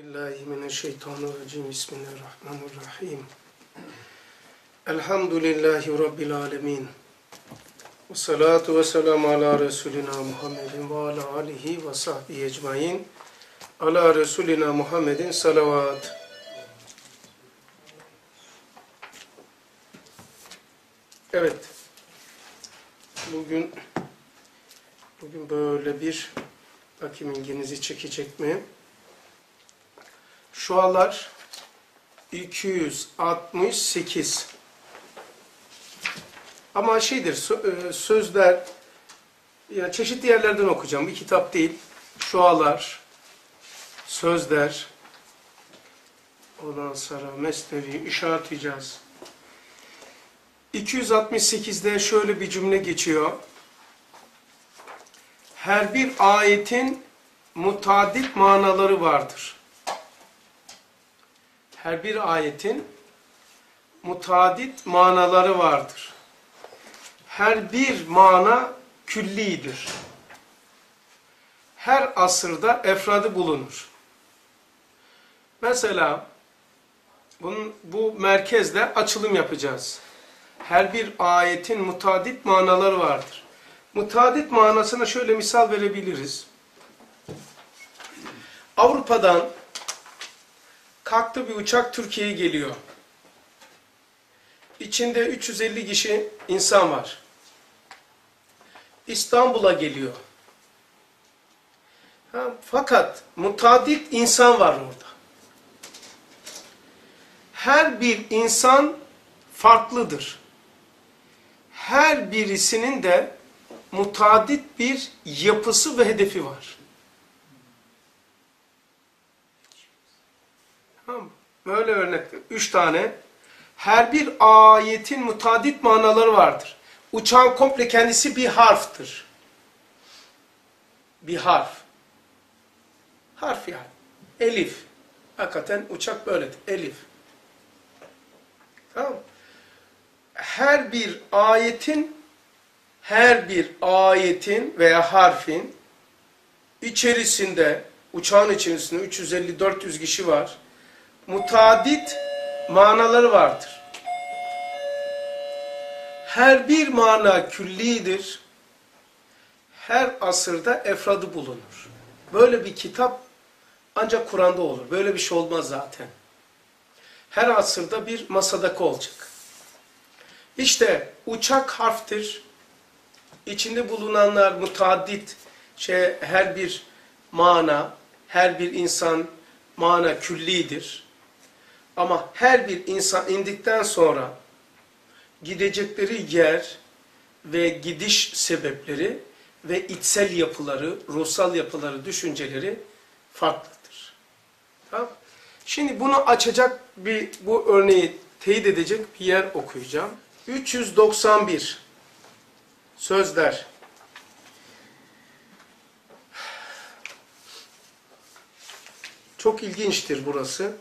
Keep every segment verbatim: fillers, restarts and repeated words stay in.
Euzubillahimineşşeytanirracim. Bismillahirrahmanirrahim. Elhamdülillahi Rabbil alemin. Ve salatu ve selamu ala Resulina Muhammedin ve ala alihi ve sahbihi ecmain. Ala Resulina Muhammedin salavat. Evet. Bugün bugün böyle bir bakayım ilginizi çekecek mi? Şualar iki yüz altmış sekiz. Ama şeydir, sözler, yani çeşitli yerlerden okuyacağım. Bir kitap değil. Şualar, sözler, ondan sonra Mesnevi, İşaret İcaz. iki yüz altmış sekizde şöyle bir cümle geçiyor. Her bir ayetin mutadit manaları vardır. Her bir ayetin mutadit manaları vardır. Her bir mana küllidir. Her asırda efradı bulunur. Mesela bunun, bu merkezle açılım yapacağız. Her bir ayetin mutadit manaları vardır. Mutadit manasına şöyle misal verebiliriz. Avrupa'dan kalktı bir uçak Türkiye'ye geliyor. İçinde üç yüz elli kişi insan var. İstanbul'a geliyor. Ha, fakat mutadit insan var orada. Her bir insan farklıdır. Her birisinin de mutadit bir yapısı ve hedefi var. Böyle örnekler. Üç tane. Her bir ayetin mutadit manaları vardır. Uçağın komple kendisi bir harftır. Bir harf. Harf yani. Elif. Hakikaten uçak böyledir. Elif. Tamam mı? Her bir ayetin her bir ayetin veya harfin içerisinde, uçağın içerisinde üç yüz elli dört yüz kişi var. Mutadit manaları vardır. Her bir mana küllidir. Her asırda efradı bulunur. Böyle bir kitap ancak Kur'an'da olur. Böyle bir şey olmaz zaten. Her asırda bir masadaki olacak. İşte uçak harftir. İçinde bulunanlar mutadit, şey, her bir mana, her bir insan mana küllidir. Ama her bir insan indikten sonra gidecekleri yer ve gidiş sebepleri ve içsel yapıları, ruhsal yapıları, düşünceleri farklıdır. Tamam? Şimdi bunu açacak bir, bu örneği teyit edecek bir yer okuyacağım. üç yüz doksan bir sözler. Çok ilginçtir burası.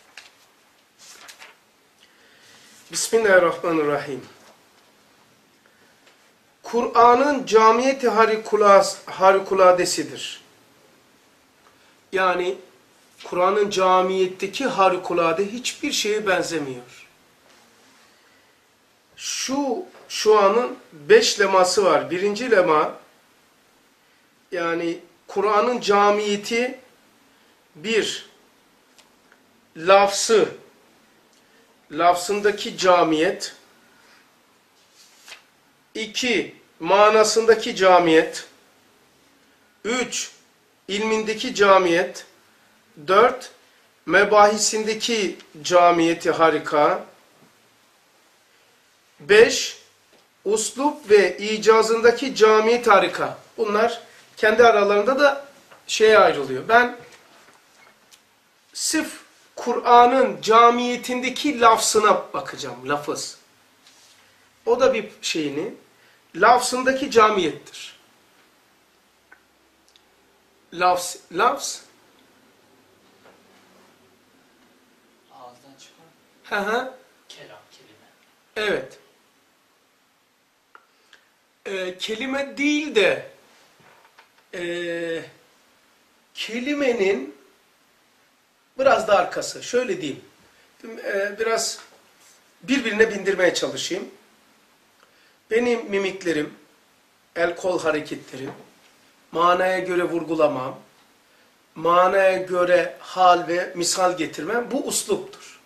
Bismillahirrahmanirrahim. Kur'an'ın camiyeti harikuladesidir. Yani Kur'an'ın camiyetteki harikulade hiçbir şeye benzemiyor. Şu şu anın beş leması var. Birinci lema, yani Kur'an'ın camiyeti bir, lafzı, lafzındaki camiyet. İki, manasındaki camiyet. Üç, ilmindeki camiyet. Dört, mebahisindeki camiyeti harika. Beş, uslup ve icazındaki camiyet harika. Bunlar kendi aralarında da şeye ayrılıyor. Ben sırf Kur'an'ın camiyetindeki lafzına bakacağım. Lafız. O da bir şeyini. Lafzındaki camiyettir. Lafz. Lafz. Ağızdan çıkan. Hı hı. Kelam, kelime. Evet. Ee, kelime değil de e, kelimenin Biraz da arkası. Şöyle diyeyim. Biraz birbirine bindirmeye çalışayım. Benim mimiklerim, el kol hareketlerim, manaya göre vurgulamam, manaya göre hal ve misal getirmem bu usluptur.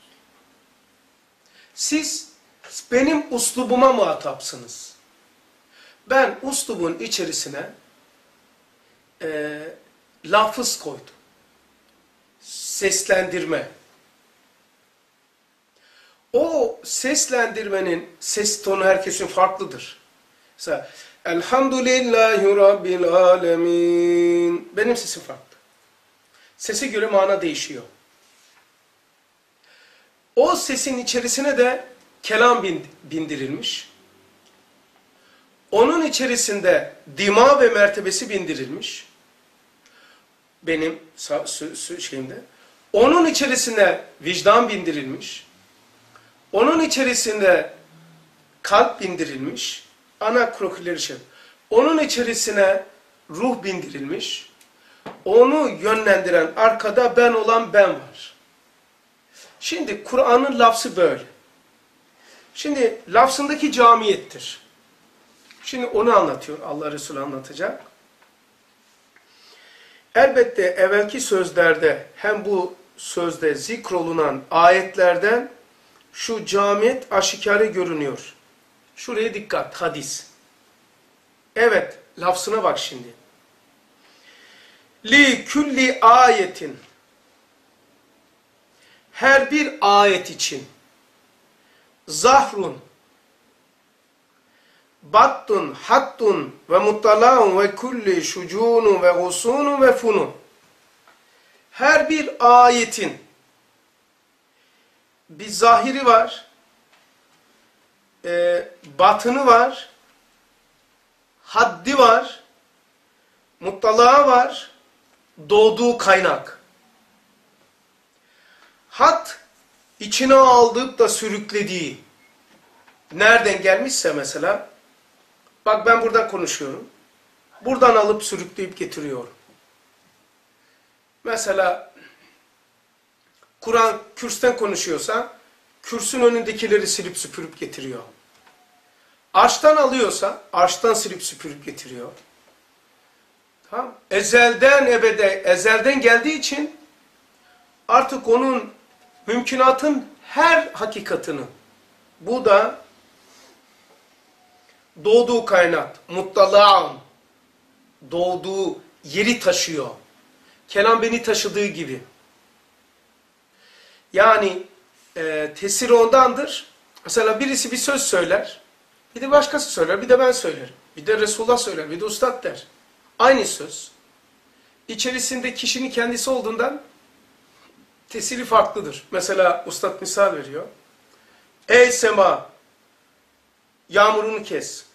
Siz benim uslubuma muhatapsınız. Ben uslubun içerisine e, lafız koydum. Seslendirme. O seslendirmenin ses tonu herkesin farklıdır. Mesela Elhamdülillahi Rabbil Alemin. Benim sesim farklı. Sese göre mana değişiyor. O sesin içerisine de kelam bindirilmiş. Onun içerisinde dima ve mertebesi bindirilmiş. Benim şeyimde. Onun içerisine vicdan bindirilmiş. Onun içerisinde kalp bindirilmiş. Ana krokileri şey. Onun içerisine ruh bindirilmiş. Onu yönlendiren arkada ben olan ben var. Şimdi Kur'an'ın lafzı böyle. Şimdi lafzındaki camiyettir. Şimdi onu anlatıyor. Allah Resulü anlatacak. Elbette evvelki sözlerde hem bu sözde zikrolunan ayetlerden şu camiyet aşikare görünüyor. Şuraya dikkat, hadis. Evet, lafzına bak şimdi. Li külli ayetin. Her bir ayet için. Zahrun. Battun, hattun ve muttalaun ve kulli şucunu ve gusunu ve funun. Her bir ayetin bir zahiri var, e, batını var, haddi var, muttalağı var, doğduğu kaynak. Hat, içine aldırıp da sürüklediği, nereden gelmişse mesela, bak ben buradan konuşuyorum, buradan alıp sürükleyip getiriyorum. Mesela, Kur'an kürsten konuşuyorsa, kürsün önündekileri silip süpürüp getiriyor. Arştan alıyorsa, arştan silip süpürüp getiriyor. Tamam. Ezelden ebede, ezelden geldiği için artık onun mümkünatın her hakikatını, bu da doğduğu kaynak, muttalağın, doğduğu yeri taşıyor. Kelam beni taşıdığı gibi. Yani e, tesiri ondandır. Mesela birisi bir söz söyler, bir de başkası söyler, bir de ben söylerim. Bir de Resulullah söyler, bir de Ustad der. Aynı söz. İçerisinde kişinin kendisi olduğundan tesiri farklıdır. Mesela Ustad misal veriyor. Ey sema, yağmurunu kes.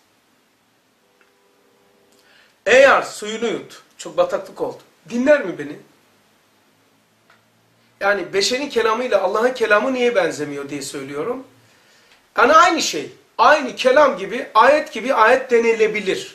Ey arz, suyunu yut. Çok bataklık oldu. Dinler mi beni? Yani beşerin kelamıyla Allah'ın kelamı niye benzemiyor diye söylüyorum. Yani aynı şey. Aynı kelam gibi, ayet gibi ayet denilebilir.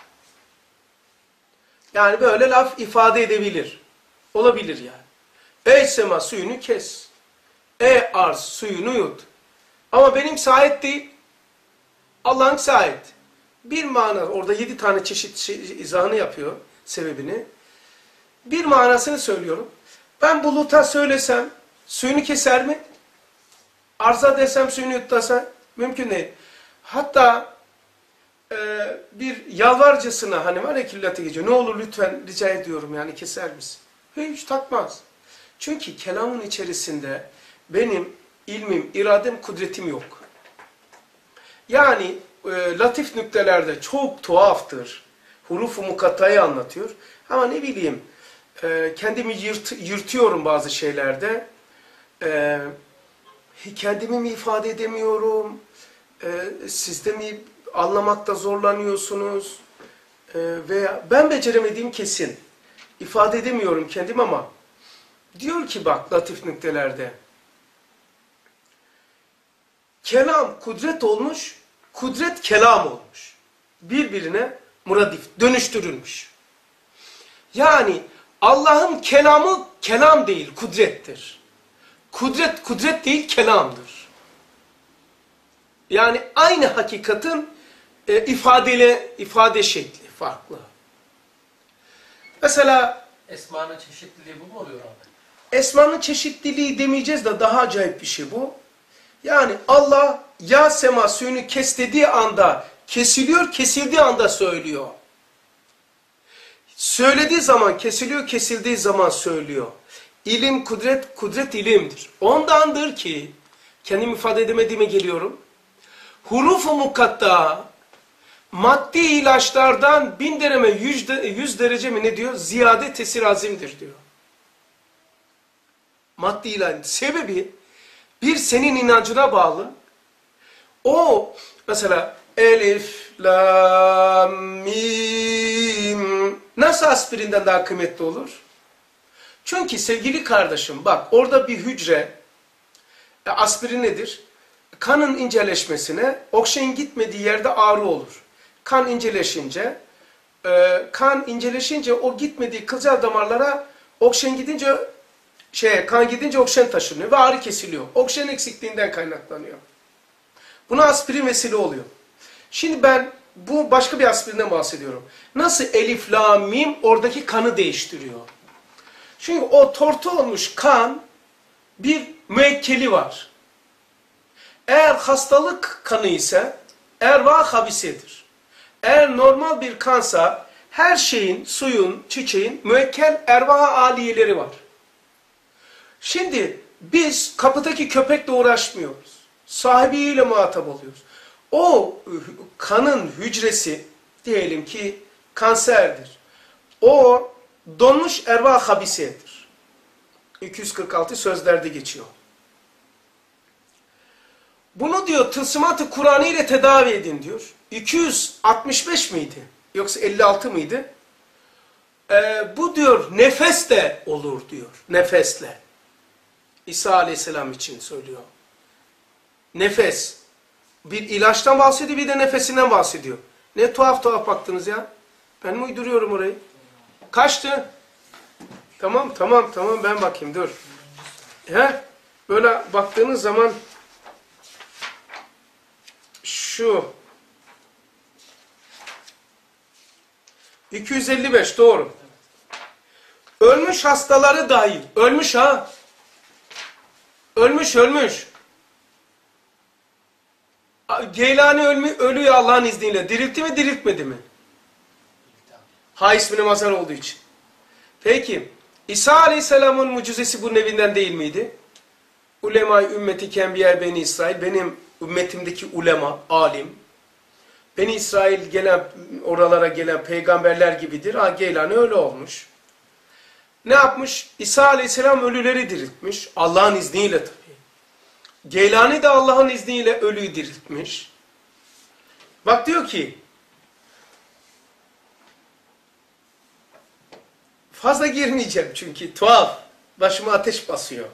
Yani böyle laf ifade edebilir. Olabilir yani. Ey sema suyunu kes. Ey arz suyunu yut. Ama benim ayet değil. Allah'ın ayet. Bir mana, orada yedi tane çeşit şey, izahını yapıyor, sebebini. Bir manasını söylüyorum. Ben buluta söylesem suyunu keser mi? Arza desem suyunu yutlasa mümkün değil. Hatta e, bir yalvarcasına hani var ya küllete geçiyor. Ne olur lütfen rica ediyorum yani keser misin? Hiç takmaz. Çünkü kelamın içerisinde benim ilmim, iradem, kudretim yok. Yani e, latif nüktelerde çok tuhaftır. Hurufu mukattayı anlatıyor. Ama ne bileyim e, kendimi yırt, yırtıyorum bazı şeylerde. E, kendimi mi ifade edemiyorum? E, siz de mi anlamakta zorlanıyorsunuz? E, veya ben beceremediğim kesin. İfade edemiyorum kendim ama diyor ki bak latif nüktelerde kelam kudret olmuş, kudret kelam olmuş. Birbirine muradif, dönüştürülmüş. Yani Allah'ın kelamı kelam değil, kudrettir. Kudret, kudret değil kelamdır. Yani aynı hakikatin e, ifadeli, ifade şekli farklı. Mesela Esmanın çeşitliliği bu mu oluyor abi? esmanın çeşitliliği demeyeceğiz de daha acayip bir şey bu. Yani Allah ya sema suyunu kes dediği anda kesiliyor, kesildiği anda söylüyor. Söylediği zaman kesiliyor, kesildiği zaman söylüyor. İlim, kudret, kudret ilimdir. Ondandır ki, kendim ifade edemediğime geliyorum. Huruf-u mukatta, maddi ilaçlardan bin dereme yüz, de, yüz derece mi ne diyor? Ziyade tesir azimdir diyor. Maddi ilaç. Sebebi, bir senin inancına bağlı. O, mesela, elif, la, mim, nasıl aspirinden daha kıymetli olur? Çünkü sevgili kardeşim bak orada bir hücre, e, aspirin nedir? Kanın inceleşmesine, oksijen gitmediği yerde ağrı olur. Kan inceleşince, e, kan inceleşince o gitmediği kılcal damarlara oksijen gidince, şey, kan gidince oksijen taşınıyor ve ağrı kesiliyor. Oksijen eksikliğinden kaynaklanıyor. Buna aspirin vesile oluyor. Şimdi ben bu başka bir aspirinden bahsediyorum. Nasıl elif, la, mim oradaki kanı değiştiriyor? Çünkü o tortu olmuş kan bir müekkeli var. Eğer hastalık kanı ise erva habisedir. Eğer normal bir kansa her şeyin, suyun, çiçeğin müekkel erva aliyeleri var. Şimdi biz kapıdaki köpekle uğraşmıyoruz. Sahibiyle muhatap oluyoruz. O kanın hücresi diyelim ki kanserdir. O donmuş erva habisedir. iki yüz kırk altı sözlerde geçiyor. Bunu diyor tılsımat-ı Kur'an'ı ile tedavi edin diyor. iki yüz altmış beş miydi? Yoksa elli altı mıydı? Ee, bu diyor nefesle olur diyor. Nefesle. İsa Aleyhisselam için söylüyor. Nefes. Bir ilaçtan bahsediyor bir de nefesinden bahsediyor. Ne tuhaf tuhaf baktınız ya. Ben mi uyduruyorum orayı? Kaçtı? Tamam tamam tamam ben bakayım dur. He? Böyle baktığınız zaman şu iki yüz elli beş doğru. Ölmüş hastaları dahil. Ölmüş ha. Ölmüş ölmüş. Geylani ölmü, ölüyor Allah'ın izniyle. Diriltti mi diriltmedi mi? Ha ismine mazhar olduğu için. Peki. İsa Aleyhisselam'ın mucizesi bunun evinden değil miydi? Ulema-i ümmeti kembiyer Beni İsrail. Benim ümmetimdeki ulema, alim. Beni İsrail gelen, oralara gelen peygamberler gibidir. Ha Geylani öyle olmuş. Ne yapmış? İsa Aleyhisselam ölüleri diriltmiş. Allah'ın izniyle tabii. Geylani de Allah'ın izniyle ölüyü diriltmiş. Bak diyor ki, fazla girmeyeceğim çünkü tuhaf. Başıma ateş basıyor.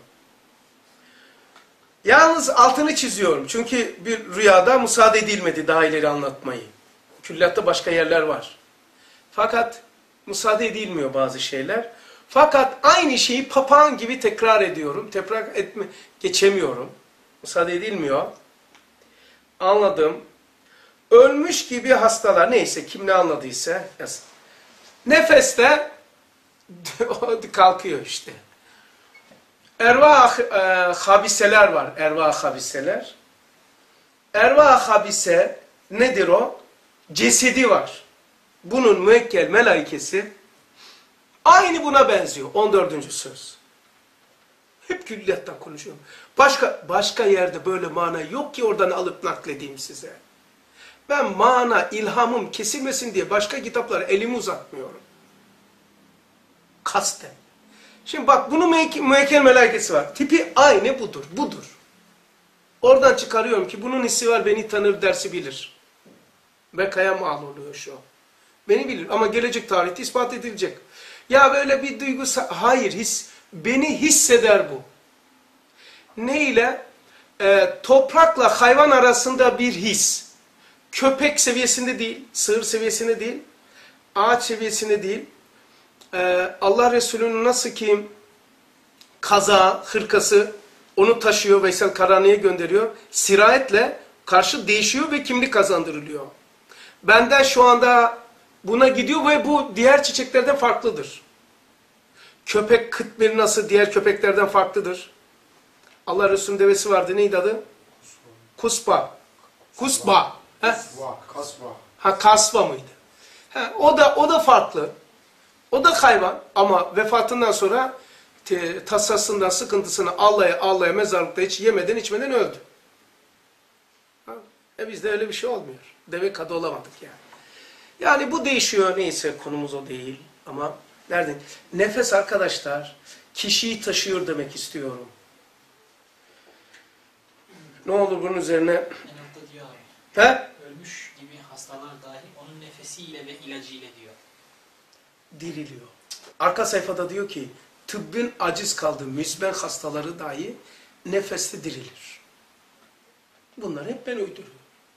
Yalnız altını çiziyorum. Çünkü bir rüyada müsaade edilmedi daha ileri anlatmayı. Külliyatta başka yerler var. Fakat müsaade edilmiyor bazı şeyler. Fakat aynı şeyi papağan gibi tekrar ediyorum. Tekrar etme, geçemiyorum. Müsaade edilmiyor. Anladım. Ölmüş gibi hastalar neyse kim ne anladıysa yazın. Nefeste kalkıyor işte. Erva e, habiseler var. Erva habiseler. Erva habise nedir o? Cesedi var. Bunun müekkel melaikesi aynı buna benziyor. on dördüncü söz. Hep külliyattan konuşuyorum. Başka başka yerde böyle mana yok ki oradan alıp nakledeyim size. Ben mana, ilhamım kesilmesin diye başka kitaplara elimi uzatmıyorum. Kasten. Şimdi bak bunun müekkel melaikesi var. Tipi aynı budur. Budur. Oradan çıkarıyorum ki bunun hissi var beni tanır dersi bilir. Bekaya mal oluyor şu. Beni bilir ama gelecek tarihte ispat edilecek. Ya böyle bir duygu, hayır his, beni hisseder bu. Ne ile? Ee, toprakla hayvan arasında bir his. Köpek seviyesinde değil, sığır seviyesinde değil, ağaç seviyesinde değil. Ee, Allah Resulü'nün nasıl ki kaza, hırkası Onu taşıyor, Veysel Karani'ye gönderiyor. Sirayetle karşı değişiyor ve kimlik kazandırılıyor. Benden şu anda buna gidiyor ve bu diğer çiçeklerden farklıdır. Köpek kıtmiri nasıl diğer köpeklerden farklıdır? Allah Resulü'nün devesi vardı. Neydi adı? Kusba. Kusba. He? Kasva. Ha, kasva mıydı? He, o da o da farklı. O da hayvan ama vefatından sonra te, tasasından, sıkıntısını ağlaya ağlaya mezarlıkta hiç yemeden içmeden öldü. Ha, e bizde öyle bir şey olmuyor. Deve kadı olamadık yani. Yani bu değişiyor, neyse konumuz o değil ama nereden? Nefes arkadaşlar kişiyi taşıyor demek istiyorum. Ne olur bunun üzerine? Enaltta diyor abi. He? Ölmüş gibi hastalar dahi onun nefesiyle ve ilacıyla diyor. Diriliyor. Arka sayfada diyor ki tıbbın aciz kaldığı müzmen hastaları dahi nefesli dirilir. Bunları hep ben uyduruyorum.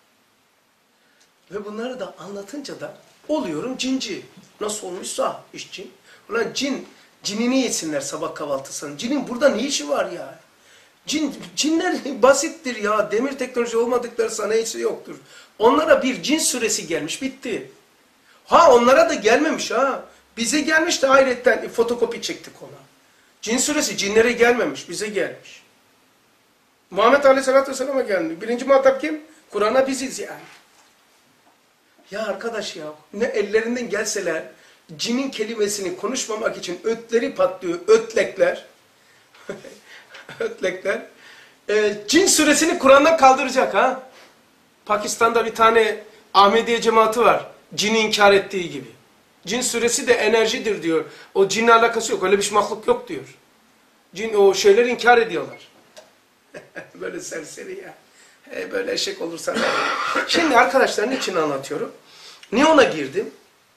Ve bunları da anlatınca da oluyorum cinci. Nasıl olmuşsa iş cin. Ulan cin, cinini yesinler sabah kahvaltısını. Cinin burada ne işi var ya? Cin, cinler basittir ya. Demir teknoloji olmadıkları sanayisi yoktur. Onlara bir cin süresi gelmiş, bitti. Ha onlara da gelmemiş ha. Bize gelmiş de hayretten fotokopi çektik ona. Cin süresi cinlere gelmemiş, bize gelmiş. Muhammed Aleyhisselatü Vesselam'a geldi. Birinci muhatap kim? Kur'an'a biziz yani. Ya arkadaş ya, ne ellerinden gelseler, cinin kelimesini konuşmamak için ötleri patlıyor, ötlekler. ötlekler. Ee, cin suresini Kur'an'dan kaldıracak ha. Pakistan'da bir tane Ahmediye cemaati var. Cini inkar ettiği gibi. Cin suresi de enerjidir diyor. O cinle alakası yok. Öyle bir mahluk yok diyor. Cin o şeyleri inkar ediyorlar. Böyle serseri ya. E, böyle eşek olursa. Şimdi arkadaşlar niçin anlatıyorum? Neon'a girdim.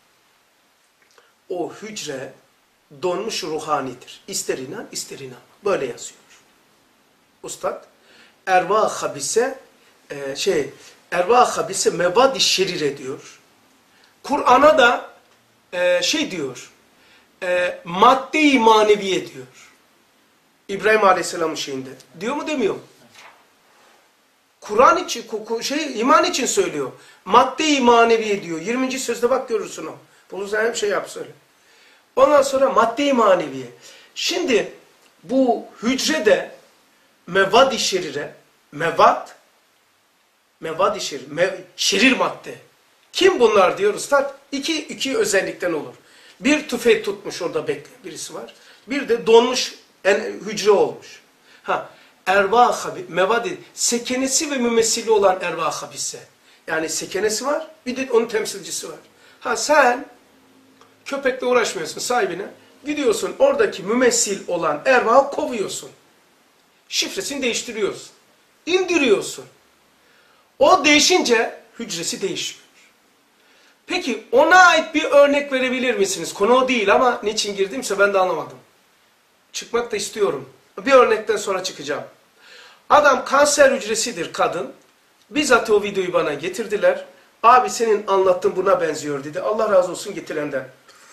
O hücre donmuş ruhanidir. İster inan, ister inan. Böyle yazıyor. Ustad, erva habise e, şey, erva habise mebadi şerire diyor. Kur'an'a da e, şey diyor, e, madde-i maneviye diyor. İbrahim Aleyhisselam'ın şeyinde. Diyor mu demiyor mu? Kur'an için, şey, iman için söylüyor. Madde-i maneviye diyor. yirminci sözde bak görürsün o. Bulursan hem şey yap söyle. Ondan sonra madde-i maneviye. Şimdi bu hücrede mevad-i şerire, mevad, mevad-i şerir, mev, şerir madde. Kim bunlar diyor Üstad? İki, iki özellikten olur. Bir tüfeği tutmuş orada bekleyen birisi var. Bir de donmuş en, hücre olmuş. Ha, erva habi, mevadi, sekenesi ve mümessili olan erva habise. Yani sekenesi var, bir de onun temsilcisi var. Ha sen köpekle uğraşmıyorsun sahibine. Gidiyorsun oradaki mümessil olan ervahı kovuyorsun. Şifresini değiştiriyorsun. İndiriyorsun. O değişince hücresi değişiyor. Peki ona ait bir örnek verebilir misiniz? Konu o değil ama niçin girdimse ben de anlamadım. Çıkmak da istiyorum. Bir örnekten sonra çıkacağım. Adam kanser hücresidir kadın. Bizzat o videoyu bana getirdiler. Abi senin anlattığın buna benziyor dedi. Allah razı olsun getirenden.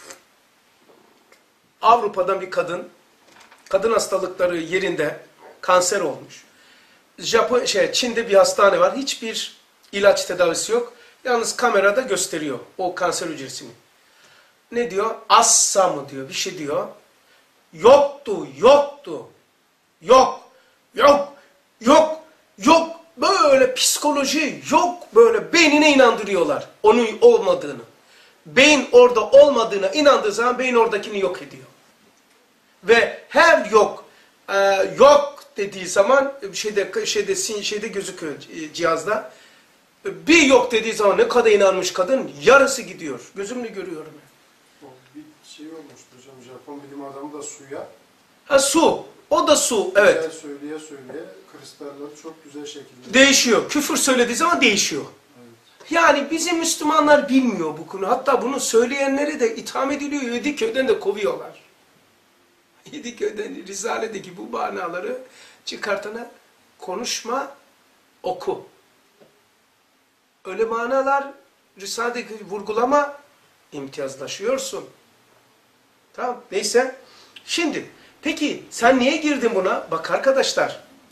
Avrupa'dan bir kadın, kadın hastalıkları yerinde kanser olmuş. Japon, şey, Çin'de bir hastane var. Hiçbir ilaç tedavisi yok. Yalnız kamerada gösteriyor o kanser hücresini. Ne diyor? Assa mı diyor, bir şey diyor. Yoktu, yoktu. Yok, yok, yok, yok. Böyle psikoloji yok. Böyle beynine inandırıyorlar onun olmadığını. Beyin orada olmadığına inandığı zaman beyin oradakini yok ediyor. Ve her yok, e, yok dediği zaman şeyde şeyde şeyde gözüküyor cihazda. Bir yok dediği zaman ne kadar inanmış kadın yarısı gidiyor. Gözümle görüyorum. Bir şey olmuştu hocam. Japon bilim adamı da suya. Ha su. O da su. Evet. Güzel söyleye söyleye kristalleri çok güzel şekilde. Değişiyor. Küfür söylediği zaman değişiyor. Evet. Yani bizim Müslümanlar bilmiyor bu konu. Hatta bunu söyleyenleri de itham ediliyor. Yediköy'den de kovuyorlar. Yediköy'den Risale'deki bu manaları çıkartana konuşma, oku. Öyle manalar Risale'deki vurgulama, imtiyazlaşıyorsun. Tamam, neyse. Şimdi, peki sen niye girdin buna? Bak arkadaşlar,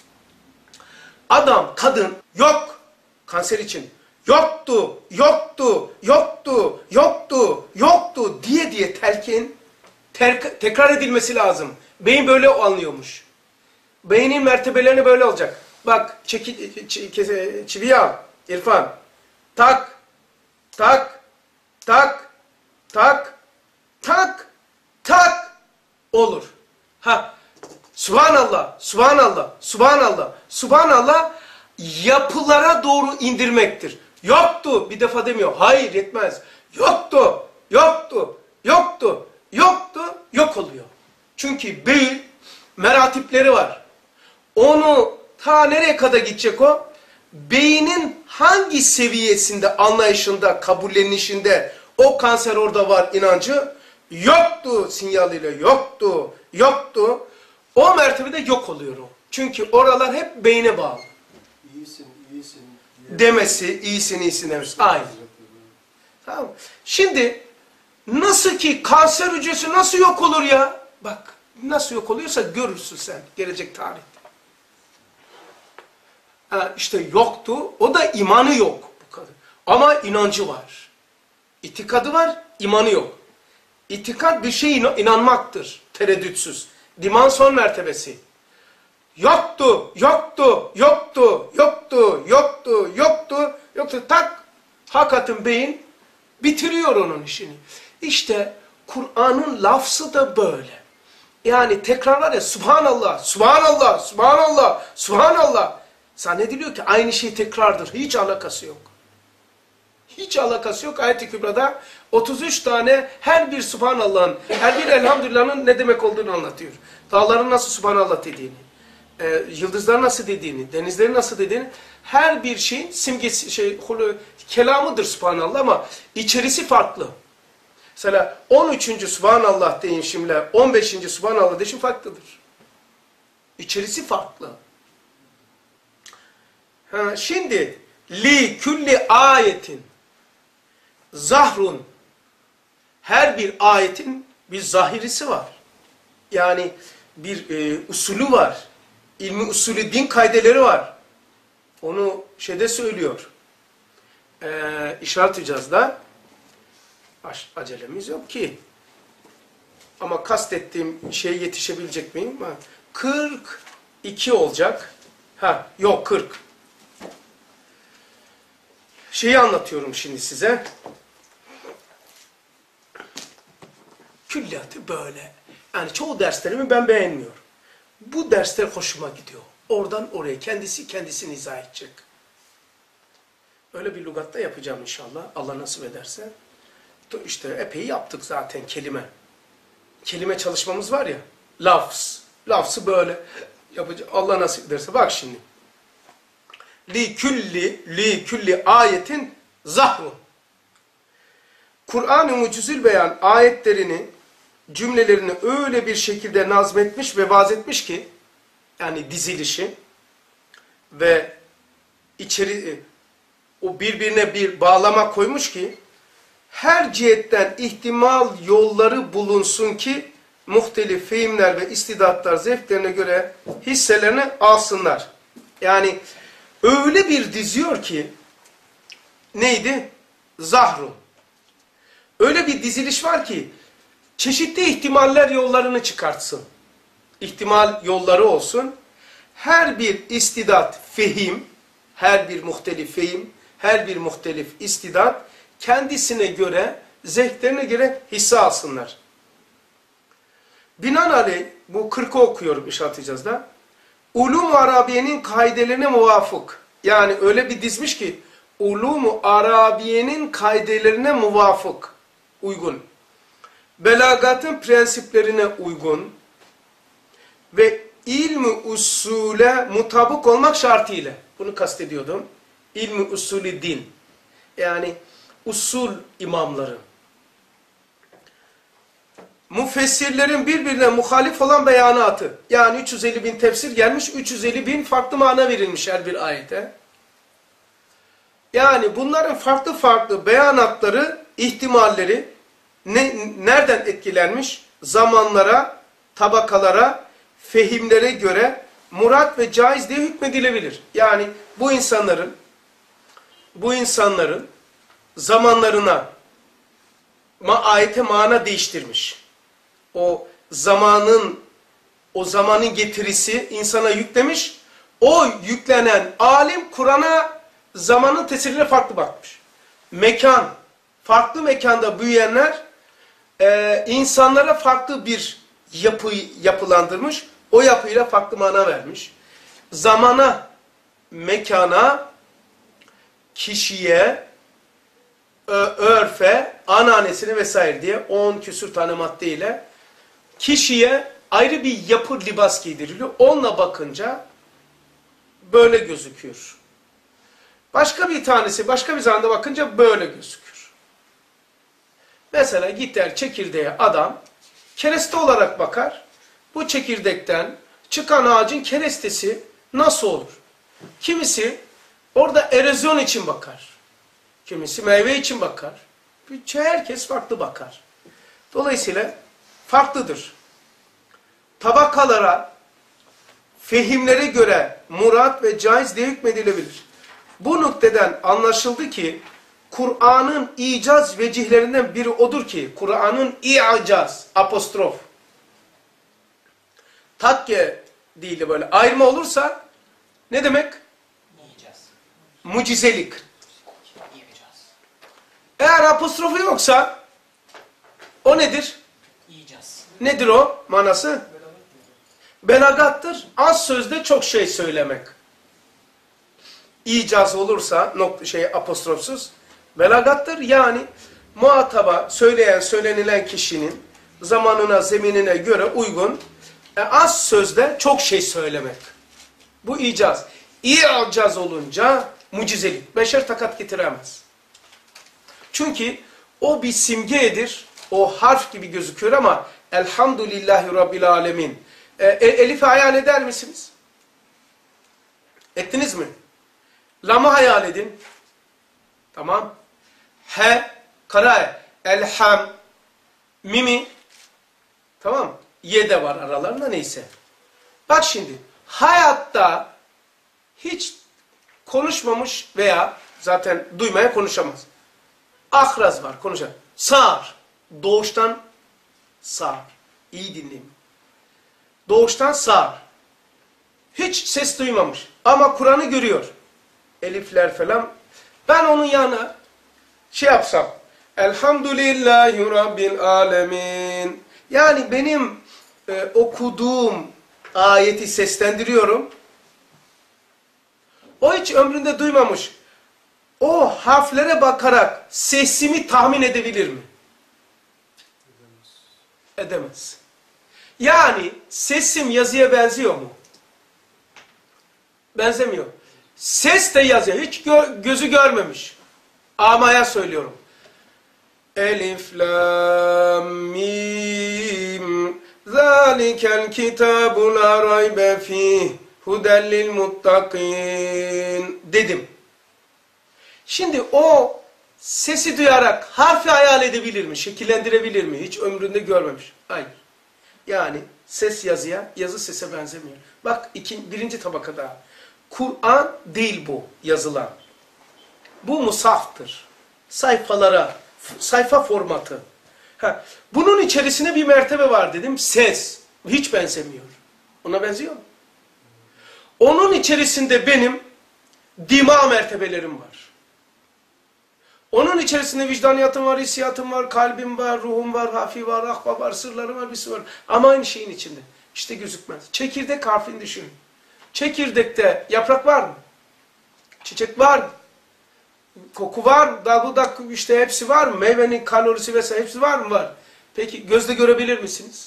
adam, kadın yok kanser için. Yoktu, yoktu, yoktu, yoktu, yoktu diye diye telkin ter tekrar edilmesi lazım. Beyin böyle anlıyormuş. Beynin mertebelerini böyle olacak. Bak çeki, ç çiviyi al İrfan. Tak, tak, tak, tak, tak, tak olur. Ha, Subhanallah, Subhanallah, Subhanallah, Subhanallah yapılara doğru indirmektir. Yoktu, bir defa demiyor. Hayır, yetmez. Yoktu, yoktu, yoktu, yoktu, yok oluyor. Çünkü beyin meratipleri var. Onu ta nereye kadar gidecek o? Beynin hangi seviyesinde, anlayışında, kabullenişinde o kanser orada var inancı yoktu sinyaliyle, yoktu, yoktu. O mertebede yok oluyor o. Çünkü oralar hep beyne bağlı. İyisin, iyisin. Diye. Demesi, iyisin, iyisin demesi. Aynen. Tamam. Şimdi nasıl ki kanser hücresi nasıl yok olur ya? Bak nasıl yok oluyorsa görürsün sen gelecek tarihte. Ha, işte yoktu. O da imanı yok bu kadın. Ama inancı var. İtikadı var, imanı yok. İtikat bir şeye inanmaktır. Tereddütsüz. İman son mertebesi. Yoktu, yoktu, yoktu, yoktu, yoktu, yoktu, yoktu. Tak, hakikaten beyin bitiriyor onun işini. İşte Kur'an'ın lafzı da böyle. Yani tekrarlar ya Subhanallah, Subhanallah, Subhanallah, Subhanallah. Zannediliyor ki aynı şey tekrardır. Hiç alakası yok. Hiç alakası yok. Ayet-i Kübra'da otuz üç tane her bir Subhanallah'ın, her bir Elhamdülillah'ın ne demek olduğunu anlatıyor. Dağların nasıl Subhanallah dediğini, e, yıldızların nasıl dediğini, denizlerin nasıl dediğini, her bir şeyin simgesi, şey, kelamıdır Subhanallah ama içerisi farklı. Mesela on üçüncü Subhanallah deyişimle on beşinci Subhanallah deyişim farklıdır. İçerisi farklı. Ha, şimdi li külli ayetin zahrun, her bir ayetin bir zahirisi var. Yani bir e, usulü var. İlmi usulü din kaideleri var. Onu şeyde söylüyor. Ee, İşaret icazda acelemiz yok ki. Ama kastettiğim şeye yetişebilecek miyim? kırk iki olacak. Ha, yok kırk. Şeyi anlatıyorum şimdi size. Külliyatı böyle. Yani çoğu derslerimi ben beğenmiyorum. Bu dersler hoşuma gidiyor. Oradan oraya kendisi kendisini izah edecek. Öyle bir lügatta yapacağım inşallah. Allah nasip ederse. İşte epey yaptık zaten kelime. Kelime çalışmamız var ya. Lafz. Lafzı böyle yapacağım. Allah nasip ederse. Bak şimdi. Li külli, li külli ayetin zahrun. Kur'an-ı Mucizül Beyan ayetlerini, cümlelerini öyle bir şekilde nazmetmiş ve vazetmiş ki, yani dizilişi ve içeri o birbirine bir bağlama koymuş ki, her cihetten ihtimal yolları bulunsun ki, muhtelif fehimler ve istidatlar zevklerine göre hisselerini alsınlar. Yani öyle bir diziyor ki, neydi? Zahrun. Öyle bir diziliş var ki, çeşitli ihtimaller yollarını çıkartsın. İhtimal yolları olsun. Her bir istidat, fehim, her bir muhtelif fehim, her bir muhtelif istidat, kendisine göre, zevklerine göre hisse alsınlar. Binaenaleyh, bu kırkı okuyorum İşaret İcaz'da. Ulûm-u Arabiye'nin kaidelerine muvafık. Yani öyle bir dizmiş ki, Ulûm-u Arabiye'nin kaidelerine muvafık, uygun. Belagatın prensiplerine uygun ve ilmi usule mutabık olmak şartıyla. Bunu kastediyordum. İlmi usulü din. Yani usul imamları. Müfessirlerin birbirine muhalif olan beyanatı. Yani üç yüz elli bin tefsir gelmiş, üç yüz elli bin farklı mana verilmiş her bir ayete. Yani bunların farklı farklı beyanatları, ihtimalleri ne, nereden etkilenmiş? Zamanlara, tabakalara, fehimlere göre murat ve caiz diye hükmedilebilir. Yani bu insanların bu insanların zamanlarına ma ayete mana değiştirmiş. O zamanın o zamanın getirisi insana yüklemiş. O yüklenen alim Kur'an'a zamanın tesirine farklı bakmış. Mekan, farklı mekanda büyüyenler e, insanlara farklı bir yapı yapılandırmış. O yapıyla farklı mana vermiş. Zamana, mekana, kişiye, örfe, ananesine vesaire diye on küsür tane maddeyle kişiye ayrı bir yapı libas giydiriliyor. Onunla bakınca böyle gözüküyor. Başka bir tanesi başka bir zamanda bakınca böyle gözükür. Mesela gider çekirdeğe adam kereste olarak bakar. Bu çekirdekten çıkan ağacın kerestesi nasıl olur? Kimisi orada erozyon için bakar. Kimisi meyve için bakar. Herkes farklı bakar. Dolayısıyla farklıdır. Tabakalara, fehimlere göre murat ve caiz diye hükmedilebilir. Bu noktadan anlaşıldı ki Kur'an'ın icaz vecihlerinden biri odur ki Kur'an'ın i'caz, apostrof. Takke değil de böyle ayrma olursa ne demek? Yiyeceğiz. Mucizelik. Yiyeceğiz. Eğer apostrofu yoksa o nedir? Yiyeceğiz. Nedir o manası? Belagattır. Az sözde çok şey söylemek. İcaz olursa nokta şey apostrofsuz belagattır. Yani muhataba söyleyen söylenilen kişinin zamanına zeminine göre uygun e, az sözde çok şey söylemek. Bu icaz. İcaz olunca mucizelik. Beşer takat getiremez. Çünkü o bir simgedir. O harf gibi gözüküyor ama Elhamdülillahi Rabbil Alemin. E, Elif'i hayal eder misiniz? Ettiniz mi? Lam'ı hayal edin. Tamam. He, kara, elham, mimi. Tamam. Ye de var aralarında neyse. Bak şimdi. Hayatta hiç konuşmamış veya zaten duymaya konuşamaz. Ahraz var konuşan. Sağır. Doğuştan sağır. İyi dinleyin. Doğuştan sağır. Hiç ses duymamış. Ama Kur'an'ı görüyor. Elifler falan. Ben onun yanına şey yapsam. Elhamdülillahi Rabbil Alemin. Yani benim e, okuduğum ayeti seslendiriyorum. O hiç ömründe duymamış. O harflere bakarak sesimi tahmin edebilir mi? Edemez. Edemez. Yani sesim yazıya benziyor mu? Benzemiyor. Ses de yazıyor. Hiç gö gözü görmemiş. Amaya söylüyorum. Elif, lam, mim. Zalikel kitabu la raybe fih. Hudellil muttakin. Dedim. Şimdi o sesi duyarak harfi hayal edebilir mi? Şekillendirebilir mi? Hiç ömründe görmemiş. Hayır. Yani ses yazıya, yazı sese benzemiyor. Bak iki, birinci tabakada. Kur'an değil bu yazılan. Bu musaftır. Sayfalara, sayfa formatı. Ha, bunun içerisine bir mertebe var dedim. Ses. Hiç benzemiyor. Ona benziyor mu? Onun içerisinde benim dima mertebelerim var. Onun içerisinde vicdaniyatım var, hissiyatım var, kalbim var, ruhum var, hafi var, ahba var, sırlarım var, bir sürü var. Ama aynı şeyin içinde. İşte gözükmez. Çekirdek harfini düşünün. Çekirdekte yaprak var mı? Çiçek var mı? Koku var mı? Dal budak işte hepsi var mı? Meyvenin kalorisi vesaire hepsi var mı? Var. Peki gözle görebilir misiniz?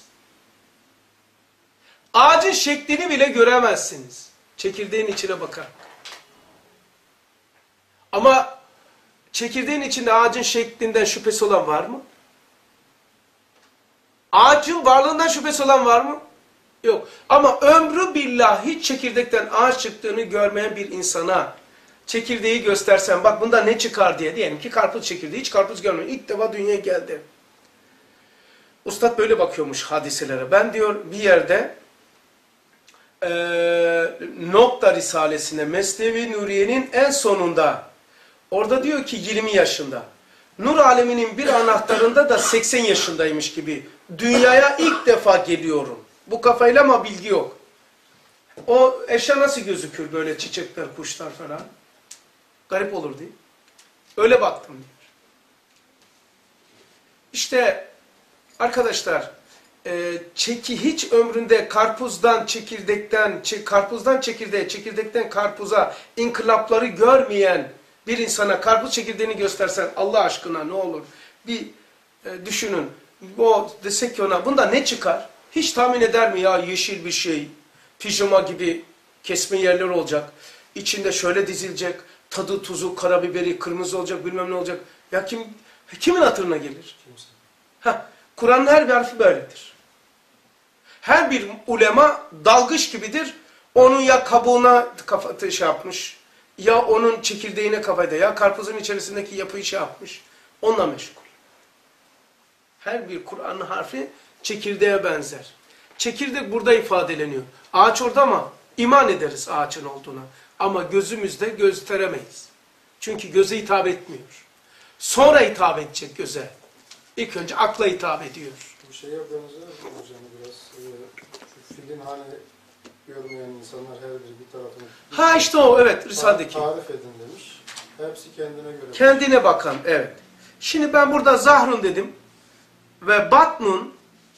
Ağacın şeklini bile göremezsiniz. Çekirdeğin içine bakarak. Ama çekirdeğin içinde ağacın şeklinden şüphesi olan var mı? Ağacın varlığından şüphesi olan var mı? Yok. Ama ömrü billah hiç çekirdekten ağaç çıktığını görmeyen bir insana çekirdeği göstersen bak bunda ne çıkar diye. Diyelim ki karpuz çekirdeği. Hiç karpuz görmüyor. İlk defa dünyaya geldi. Ustad böyle bakıyormuş hadiselere. Ben diyor bir yerde e, Nokta Risalesine, Mesnevi Nuriye'nin en sonunda, orada diyor ki yirmi yaşında. Nur aleminin bir anahtarında da seksen yaşındaymış gibi. Dünyaya ilk defa geliyorum. Bu kafayla ama bilgi yok. O eşya nasıl gözükür böyle çiçekler, kuşlar falan? Garip olur değil mi? Öyle baktım diyor. İşte arkadaşlar, e, çeki hiç ömründe karpuzdan çekirdekten, çe, karpuzdan çekirdeğe, çekirdekten karpuza inkılapları görmeyen bir insana karpuz çekirdeğini göstersen Allah aşkına ne olur? Bir e, düşünün. O desek ki ona bunda ne çıkar? Hiç tahmin eder mi ya yeşil bir şey, pijama gibi kesme yerler olacak. İçinde şöyle dizilecek. Tadı, tuzu, karabiberi, kırmızı olacak, bilmem ne olacak. Ya kim kimin hatırına gelir? Kur'an'ın her bir harfi böyledir. Her bir ulema dalgıç gibidir. Onun ya kabuğuna kafa şey yapmış, ya onun çekirdeğine kafayda, ya karpuzun içerisindeki yapıyı şey yapmış. Onunla meşgul. Her bir Kur'an'ın harfi çekirdeğe benzer. Çekirdek burada ifadeleniyor. Ağaç orada ama iman ederiz ağaçın olduğuna. Ama gözümüzde gösteremeyiz. Çünkü göze hitap etmiyor. Sonra hitap edecek göze. İlk önce akla hitap ediyor. Bu şeye benzer hocam biraz. E, şu filin hani görmeyen insanlar her biri bir tarafını... Ha işte o evet Risale'deki. Tarif edin demiş. Hepsi kendine göre. Kendine bakan evet. Şimdi ben burada zahrun dedim. Ve batnun